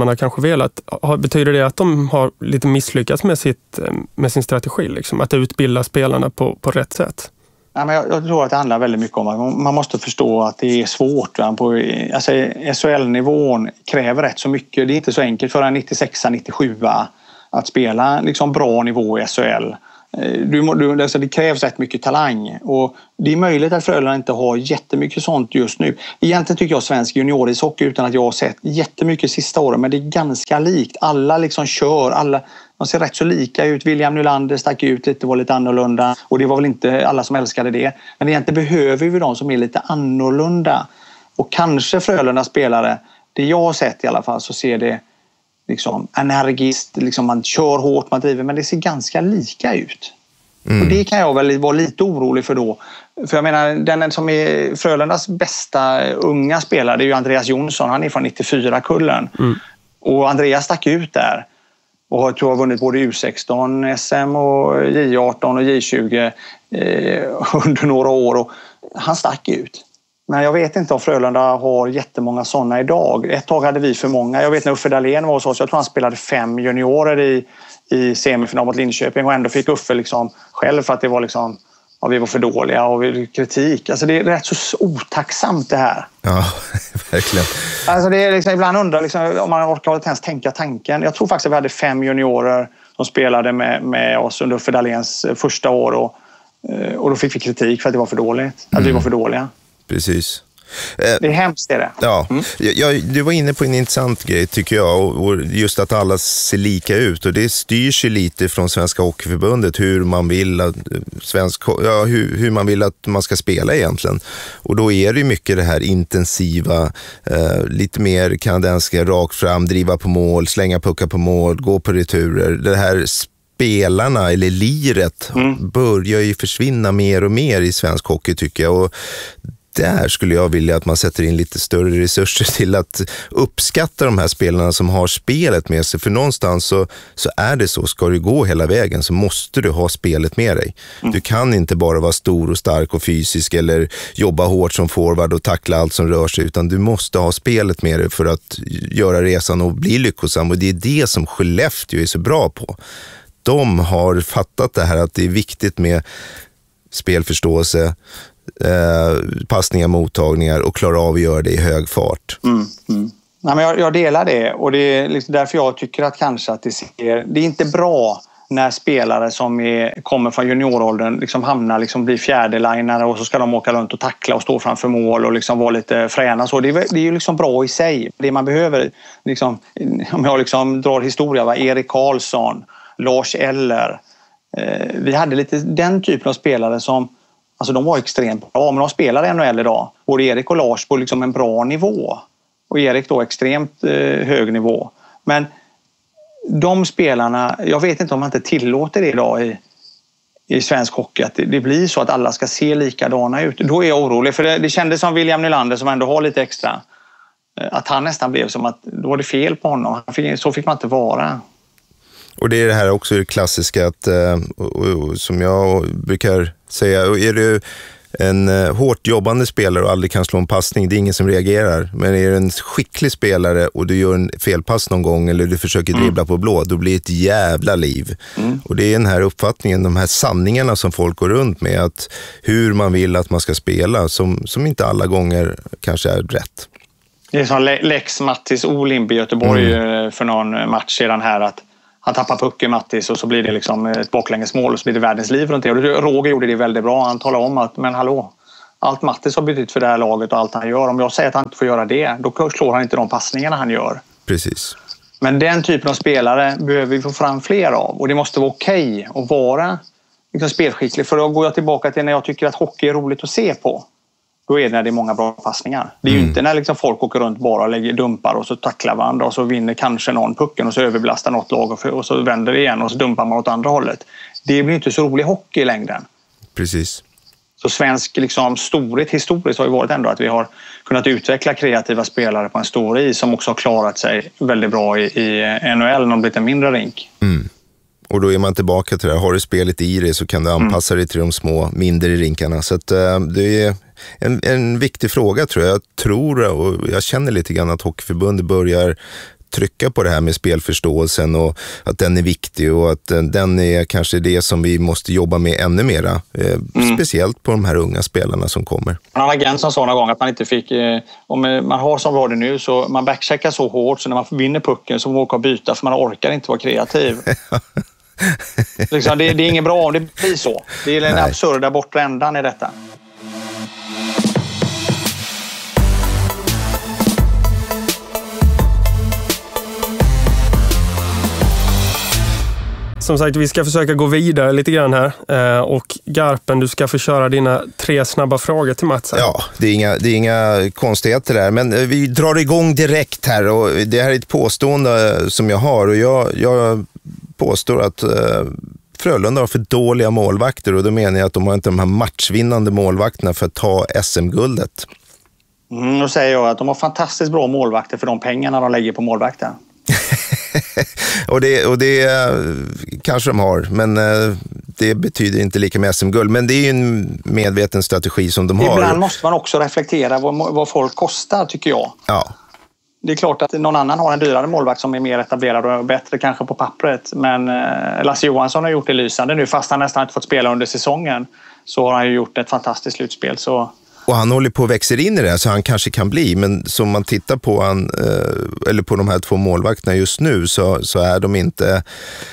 man har kanske velat. Betyder det att de har lite misslyckats med, sitt, med sin strategi? Liksom? Att utbilda spelarna på, på rätt sätt? Ja, men jag, jag tror att det handlar väldigt mycket om att man måste förstå att det är svårt. Va? På, alltså, S H L-nivån kräver rätt så mycket. Det är inte så enkelt för en nittiosex nittiosju att spela liksom bra nivå i S H L. Du, du, alltså det krävs rätt mycket talang och det är möjligt att Frölunda inte har jättemycket sånt just nu. Egentligen tycker jag svensk juniorishockey, utan att jag har sett jättemycket sista åren, men det är ganska likt. Alla liksom kör, alla, de ser rätt så lika ut. William Nylander stack ut lite, var lite annorlunda och det var väl inte alla som älskade det. Men egentligen behöver vi de som är lite annorlunda och kanske Frölunda spelare, det jag har sett i alla fall, så ser det liksom energiskt, liksom man kör hårt, man driver, men det ser ganska lika ut. Mm. Och det kan jag väl vara lite orolig för då. För jag menar, den som är Frölundas bästa unga spelare, det är ju Andreas Jonsson, han är från nittiofyra-kullen. Mm. Och Andreas stack ut där. Och jag tror har vunnit både U sexton, S M och J arton och J tjugo eh, under några år. Och han stack ut. Men jag vet inte om Frölunda har jättemånga sådana idag. Ett tag hade vi för många. Jag vet när Uffe Dahlén var hos oss. Jag tror han spelade fem juniorer i, i semifinal mot Linköping. Och ändå fick Uffe liksom själv för att det var liksom, ja, vi var för dåliga och vi kritik. Alltså det är rätt så otacksamt det här. Ja, verkligen. Alltså det är liksom, ibland undrar liksom, om man orkar inte ens tänka tanken. Jag tror faktiskt att vi hade fem juniorer som spelade med, med oss under Uffe Dahléns första år. Och, och då fick vi kritik för att det var för dåligt. Att mm. vi var för dåliga. Precis. Det är hemskt, är det. Ja, mm. jag, du var inne på en intressant grej tycker jag, och, och just att alla ser lika ut, och det styrs ju lite från Svenska Hockeyförbundet hur man vill att svensk, ja, hur, hur man vill att man ska spela egentligen. Och då är det ju mycket det här intensiva, eh, lite mer kanadensiska, rakt fram, driva på mål, slänga puckar på mål, gå på returer. Det här spelarna eller liret mm. börjar ju försvinna mer och mer i svensk hockey tycker jag, och där skulle jag vilja att man sätter in lite större resurser till att uppskatta de här spelarna som har spelet med sig. För någonstans så, så är det så, ska du gå hela vägen så måste du ha spelet med dig. Mm. Du kan inte bara vara stor och stark och fysisk eller jobba hårt som forward och tackla allt som rör sig, utan du måste ha spelet med dig för att göra resan och bli lyckosam, och det är det som Skellefteå är så bra på. De har fattat det här att det är viktigt med spelförståelse, Eh, passningar, mottagningar och klara av att göra det i hög fart. Mm, mm. Nej, men jag, jag delar det, och det är liksom därför jag tycker att kanske att det ser, det är inte bra när spelare som är, kommer från junioråldern liksom hamnar, liksom blir fjärdelinare och så ska de åka runt och tackla och stå framför mål och liksom vara lite fräna. Så det är, det är ju liksom bra i sig. Det man behöver, liksom, om jag liksom drar historia, va? Erik Karlsson, Lars Eller. Eh, vi hade lite den typen av spelare som, alltså de var extremt bra, men de spelar N H L idag. Både Erik och Lars på liksom en bra nivå. Och Erik då extremt eh, hög nivå. Men de spelarna, jag vet inte om man inte tillåter det idag i, i svensk hockey, att det, det blir så att alla ska se likadana ut. Då är jag orolig, för det, det kändes som William Nylander som ändå har lite extra. Att han nästan blev som att då var det fel på honom. Så fick man inte vara. Och det är det här också det klassiska att, och, och, som jag brukar säga, är du en hårt jobbande spelare och aldrig kan slå en passning, det är ingen som reagerar. Men är du en skicklig spelare och du gör en felpass någon gång eller du försöker dribbla mm. på blå, då blir det ett jävla liv. Mm. Och det är den här uppfattningen, de här sanningarna som folk går runt med, att hur man vill att man ska spela, som, som inte alla gånger kanske är rätt. Det är som Lex Mattis Olimp i Göteborg mm. för någon match sedan här, att han tappar pucken, Mattis, och så blir det liksom ett baklängesmål och så blir det världens liv runt det. Och Roger gjorde det väldigt bra. Han talade om att, men hallå, allt Mattis har betytt för det här laget och allt han gör. Om jag säger att han inte får göra det, då slår han inte de passningarna han gör. Precis. Men den typen av spelare behöver vi få fram fler av. Och det måste vara okej att vara liksom spelskicklig. För då går jag tillbaka till när jag tycker att hockey är roligt att se på. Då är det när det är många bra passningar. Det är mm. ju inte när liksom folk åker runt bara och lägger dumpar och så tacklar varandra och så vinner kanske någon pucken och så överbelastar något lag och, och så vänder det igen och så dumpar man åt andra hållet. Det blir inte så rolig hockey i längden. Precis. Så svensk liksom, storhet historiskt har ju varit ändå att vi har kunnat utveckla kreativa spelare på en stor is som också har klarat sig väldigt bra i, i N H L när de blivit en mindre rink. Mm. Och då är man tillbaka till det här. Har du spelet i dig så kan du anpassa dig till de små, mindre rinkarna. Så att, uh, det är en, en viktig fråga tror jag. Jag tror och jag känner lite grann att Hockeyförbundet börjar trycka på det här med spelförståelsen och att den är viktig och att den är kanske det som vi måste jobba med ännu mera. Eh, mm. Speciellt på de här unga spelarna som kommer. Man har agent som sa någon gång att man inte fick, eh, om man har som var det nu, så man backcheckar så hårt så när man vinner pucken så vågar byta för man orkar inte vara kreativ. liksom, det, det är inget bra om det blir så. Det är den Nej. absurda bortre ändan i detta. Som sagt, vi ska försöka gå vidare lite grann här. Och Garpen, du ska få köra dina tre snabba frågor till Mats. Här. Ja, det är, inga, det är inga konstigheter där. Men vi drar igång direkt här. Och det här är ett påstående som jag har. Och jag, jag påstår att uh, Frölunda har för dåliga målvakter. Och då menar jag att de har inte de här matchvinnande målvakterna för att ta S M-guldet. Mm, då säger jag att de har fantastiskt bra målvakter för de pengarna de lägger på målvakten. och, det, och det kanske de har, men det betyder inte lika med S M-guld. Men det är ju en medveten strategi som de har. Ibland måste man också reflektera vad, vad folk kostar, tycker jag. Ja. Det är klart att någon annan har en dyrare målvakt som är mer etablerad och bättre kanske på pappret. Men eh, Lasse Johansson har gjort det lysande nu, fast han nästan inte fått spela under säsongen. Så har han ju gjort ett fantastiskt slutspel, så... Och han håller på att växa in i det, så han kanske kan bli. Men som man tittar på han, eller på de här två målvakterna just nu, så, så är de inte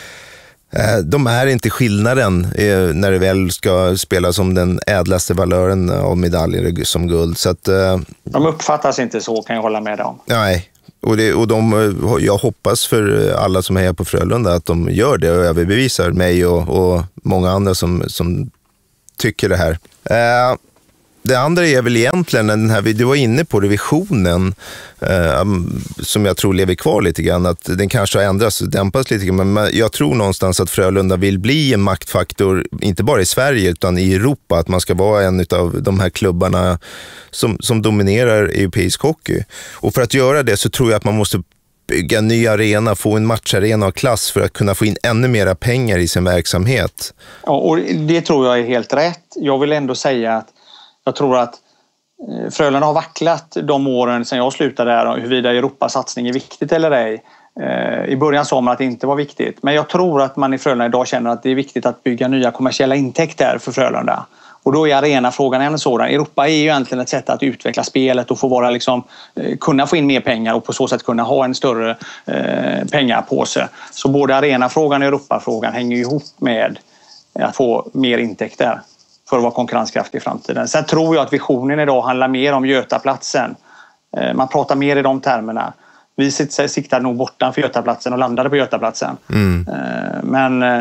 de är inte skillnaden när det väl ska spela som den ädlaste valören av medaljer som guld. Så att, de uppfattas inte så, kan jag hålla med om. Nej. Och, det, och de, jag hoppas för alla som är här på Frölunda att de gör det och överbevisar mig och, och många andra som, som tycker det här. Eh, Det andra är väl egentligen den här, du var inne på det, visionen eh, som jag tror lever kvar lite grann, att den kanske har ändrats och dämpats lite grann, men jag tror någonstans att Frölunda vill bli en maktfaktor, inte bara i Sverige utan i Europa, att man ska vara en av de här klubbarna som, som dominerar europeisk hockey. Och för att göra det så tror jag att man måste bygga en ny arena, få en matcharena av klass för att kunna få in ännu mera pengar i sin verksamhet. Ja, och det tror jag är helt rätt. Jag vill ändå säga att jag tror att Frölunda har vacklat de åren sedan jag slutade där, huruvida Europasatsning är viktigt eller ej. I början sa man att det inte var viktigt. Men jag tror att man i Frölunda idag känner att det är viktigt att bygga nya kommersiella intäkter för Frölunda. Och då är arenafrågan en sådan. Europa är ju egentligen ett sätt att utveckla spelet och få vara liksom, kunna få in mer pengar och på så sätt kunna ha en större eh, pengapåse. Så både arenafrågan och Europafrågan hänger ihop med att få mer intäkter för att vara konkurrenskraftig i framtiden. Sen tror jag att visionen idag handlar mer om Götaplatsen. Man pratar mer i de termerna. Vi siktade nog bortanför Götaplatsen och landade på Götaplatsen. Mm. Men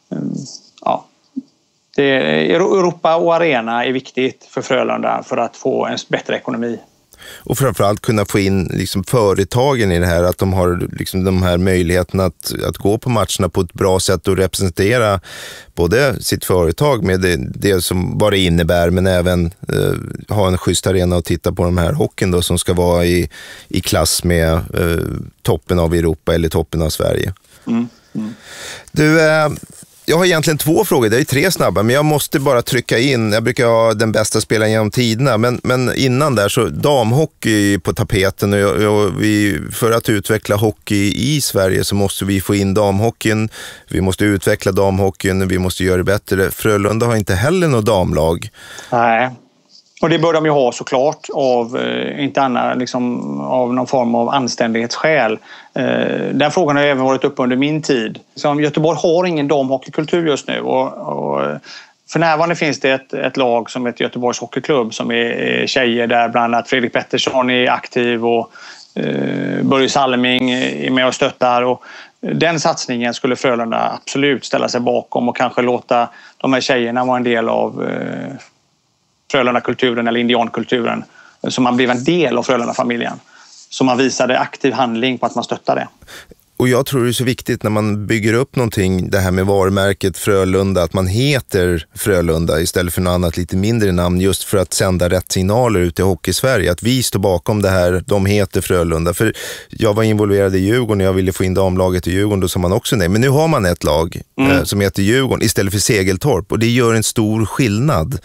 ja, det, Europa och arena är viktigt för Frölunda för att få en bättre ekonomi. Och framförallt kunna få in liksom företagen i det här, att de har liksom de här möjligheterna att, att gå på matcherna på ett bra sätt och representera både sitt företag med det, det som vad det innebär, men även eh, ha en schysst arena och titta på de här hockeyn då, som ska vara i, i klass med eh, toppen av Europa eller toppen av Sverige. Mm. Mm. Du... Eh, Jag har egentligen två frågor, det är tre snabba, men jag måste bara trycka in, jag brukar ha den bästa spelaren genom tiderna, men, men innan där så damhockey på tapeten och, och vi, för att utveckla hockey i Sverige så måste vi få in damhockeyn, vi måste utveckla damhockeyn, vi måste göra det bättre. Frölunda har inte heller något damlag. Nej. Och det bör de ju ha såklart av, eh, inte annat, liksom, av någon form av anständighetsskäl. Eh, den frågan har även varit uppe under min tid. Så Göteborg har ingen damhockeykultur just nu. Och, och för närvarande finns det ett, ett lag som heter Göteborgs hockeyklubb som är tjejer där bland annat Fredrik Pettersson är aktiv och eh, Börje Salming är med och stöttar. Och den satsningen skulle Frölunda absolut ställa sig bakom och kanske låta de här tjejerna vara en del av eh, Frölunda-kulturen eller indiankulturen, som man blev en del av Frölunda-familjen. Så man visade aktiv handling på att man stöttade det. Och jag tror det är så viktigt när man bygger upp någonting, det här med varumärket Frölunda, att man heter Frölunda istället för något annat lite mindre namn, just för att sända rätt signaler ut i Hockey-Sverige. Att vi står bakom det här, de heter Frölunda. För jag var involverad i Djurgården och jag ville få in damlaget i Djurgården, då sa man också nej. Men nu har man ett lag mm. eh, som heter Djurgården istället för Segeltorp, och det gör en stor skillnad.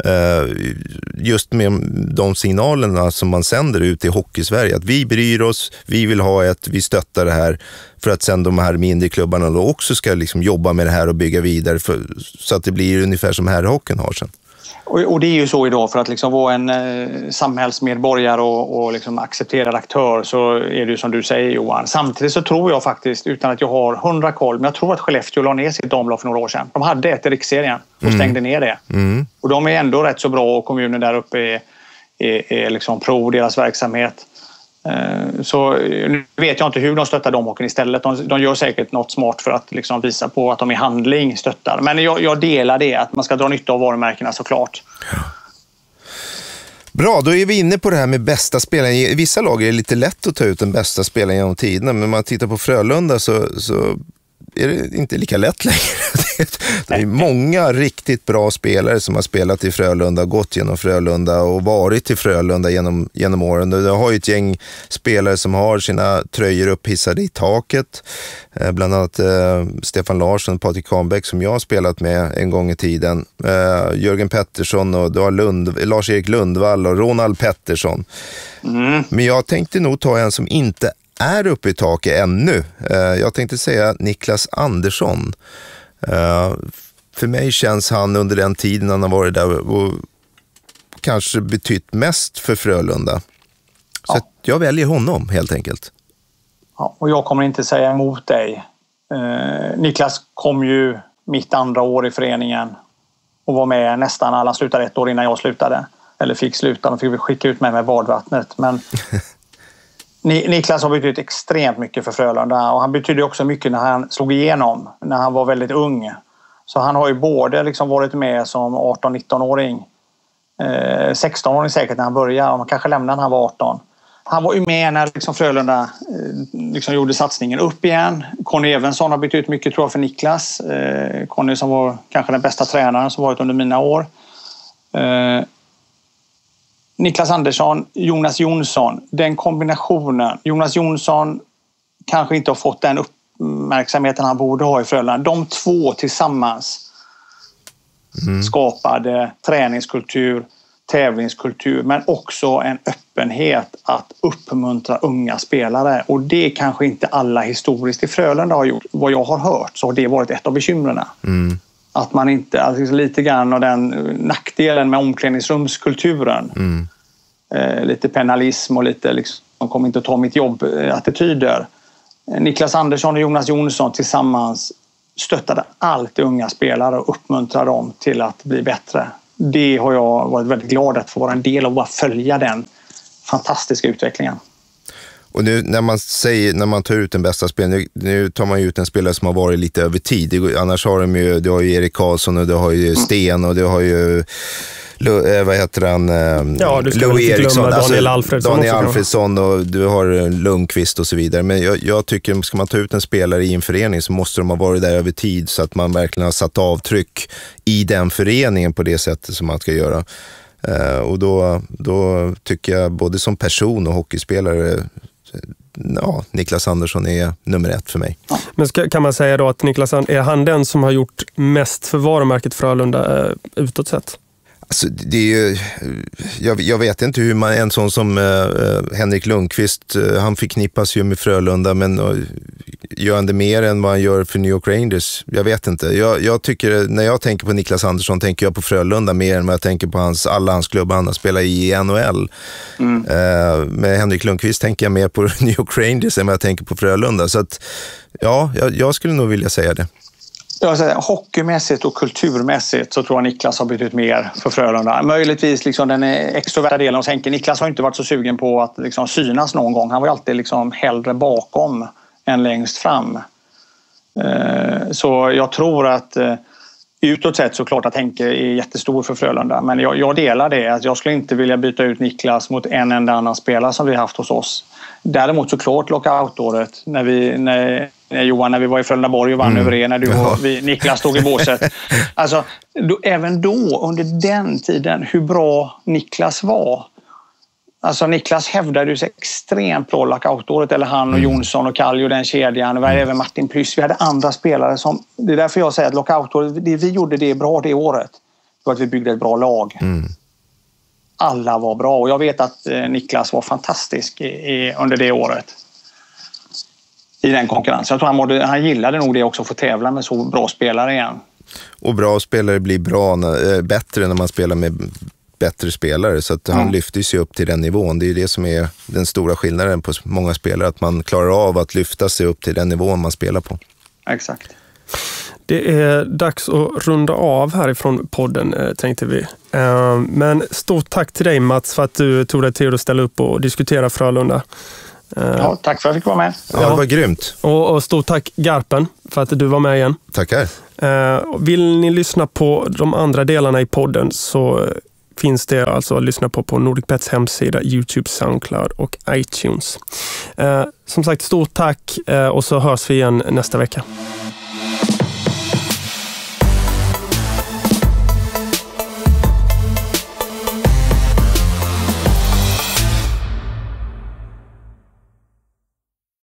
Just med de signalerna som man sänder ut i Hockeysverige, att vi bryr oss, vi vill ha ett, vi stöttar det här, för att sen de här mindre klubbarna då också ska liksom jobba med det här och bygga vidare för, så att det blir ungefär som här hockeyn har sen. Och, och det är ju så idag, för att liksom vara en eh, samhällsmedborgare och, och liksom accepterad aktör, så är det ju som du säger, Johan. Samtidigt så tror jag faktiskt, utan att jag har hundra koll, men jag tror att Skellefteå la ner sitt damlag för några år sedan. De hade ett i riksserien och mm. stängde ner det. Mm. Och de är ändå rätt så bra, och kommunen där uppe är, är, är liksom pro deras verksamhet. Så nu vet jag inte hur de stöttar damhockeyn istället. De, de gör säkert något smart för att liksom visa på att de i handling stöttar. Men jag, jag delar det, att man ska dra nytta av varumärkena såklart. Ja. Bra, då är vi inne på det här med bästa spelaren. I vissa lag är det lite lätt att ta ut den bästa spelaren genom tiderna. Men om man tittar på Frölunda så, så är det inte lika lätt längre. Det är många riktigt bra spelare som har spelat i Frölunda, gått genom Frölunda och varit i Frölunda genom, genom åren. Du har ju ett gäng spelare som har sina tröjor upphissade i taket. Bland annat eh, Stefan Larsson och Patrik Kahnbäck som jag har spelat med en gång i tiden. Eh, Jörgen Pettersson och du har Lund, Lars-Erik Lundvall och Ronald Pettersson. Mm. Men jag tänkte nog ta en som inte är uppe i taket ännu. Eh, jag tänkte säga Niklas Andersson. Uh, för mig känns han under den tiden han har varit där och kanske betytt mest för Frölunda. Så ja. Jag väljer honom helt enkelt. Ja, och jag kommer inte säga emot dig. Uh, Niklas kom ju mitt andra år i föreningen och var med nästan alla, slutade ett år innan jag slutade. Eller fick sluta, de fick skicka ut mig med badvattnet. Men Niklas har betytt extremt mycket för Frölunda, och han betydde också mycket när han slog igenom, när han var väldigt ung. Så han har ju både liksom varit med som arton-nitton-åring, eh, sexton-åring säkert när han började, och man kanske lämnade när han var arton. Han var ju med när liksom Frölunda eh, liksom gjorde satsningen upp igen. Conny Evensson har betytt mycket, tror jag, för Niklas. Eh, Conny som var kanske den bästa tränaren som varit under mina år. Eh, Niklas Andersson, Jonas Jonsson, den kombinationen. Jonas Jonsson kanske inte har fått den uppmärksamheten han borde ha i Frölunda. De två tillsammans mm. skapade träningskultur, tävlingskultur, men också en öppenhet att uppmuntra unga spelare. Och det kanske inte alla historiskt i Frölunda har gjort. Vad jag har hört så har det varit ett av bekymren. Mm. Att man inte, alltså lite grann av den nackdelen med omklädningsrumskulturen. Mm. Eh, lite penalism och lite liksom, de kommer inte att ta mitt jobb attityder. Niklas Andersson och Jonas Jonsson tillsammans stöttade alltid unga spelare och uppmuntrade dem till att bli bättre. Det har jag varit väldigt glad att få vara en del av, att följa den fantastiska utvecklingen. Och nu när man säger, när man tar ut den bästa spelaren, nu, nu tar man ju ut en spelare som har varit lite över tid. Annars har de ju, du har ju Erik Karlsson och du har ju Sten och du har ju vad heter han? Ja, du ska Louis inte Eriksson, glömma Daniel Alfredsson. Daniel Alfredsson och du har Lundqvist och så vidare. Men jag, jag tycker, ska man ta ut en spelare i en förening så måste de ha varit där över tid så att man verkligen har satt avtryck i den föreningen på det sättet som man ska göra. Uh, och då, då tycker jag både som person och hockeyspelare, ja, Niklas Andersson är nummer ett för mig. Men ska, kan man säga då att Niklas, är han den som har gjort mest för varumärket Frölunda uh, utåt sett? Alltså, det är ju, jag, jag vet inte hur man, en sån som uh, Henrik Lundqvist, uh, han förknippas ju med Frölunda, men uh, gör han det mer än vad han gör för New York Rangers? Jag vet inte. Jag, jag tycker, när jag tänker på Niklas Andersson tänker jag på Frölunda mer än vad jag tänker på hans, alla hans klubbar han har spelat i N H L. Mm. Uh, med Henrik Lundqvist tänker jag mer på New York Rangers än vad jag tänker på Frölunda. Så att, ja, jag, jag skulle nog vilja säga det. Jag säger, hockeymässigt och kulturmässigt så tror jag Niklas har betytt mer för Frölunda. Möjligtvis liksom den extroverta delen hos Henke. Niklas har inte varit så sugen på att liksom synas någon gång. Han var ju alltid liksom hellre bakom än längst fram. Så jag tror att utåt sett så klart att Henke är jättestor för Frölunda. Men jag, jag delar det. Att jag skulle inte vilja byta ut Niklas mot en enda annan spelare som vi haft hos oss. Däremot så klart lockout-året när vi... När, Johan, när vi var i Frölundaborg och vann mm. över er, när du ja. och vi, Niklas stod i båset. Alltså, då, även då, under den tiden, hur bra Niklas var. Alltså, Niklas hävdade ju sig extremt bra lockout-året, eller han och mm. Jonsson och Kallio, den kedjan, och mm. även Martin Pryss. Vi hade andra spelare som, det är därför jag säger att lockout-året, det vi gjorde det är bra det året. och att vi byggde ett bra lag. Mm. Alla var bra och jag vet att eh, Niklas var fantastisk i, i, under det året. I den konkurrensen. Jag tror han, mådde, han gillade nog det också, att få tävla med så bra spelare igen. Och bra spelare blir bra, äh, bättre när man spelar med bättre spelare. Så att han mm. lyfter sig upp till den nivån. Det är det som är den stora skillnaden på många spelare. Att man klarar av att lyfta sig upp till den nivån man spelar på. Exakt. Det är dags att runda av härifrån podden, tänkte vi. Men stort tack till dig, Mats, för att du tog dig tid att ställa upp och diskutera Frölunda. Ja, tack för att jag fick vara med. Ja, det var grymt. Och, och stort tack Garpen för att du var med igen. Tackar. Vill ni lyssna på de andra delarna i podden så finns det alltså att lyssna på på NordicBets hemsida, YouTube, Soundcloud och iTunes. Som sagt, stort tack och så hörs vi igen nästa vecka.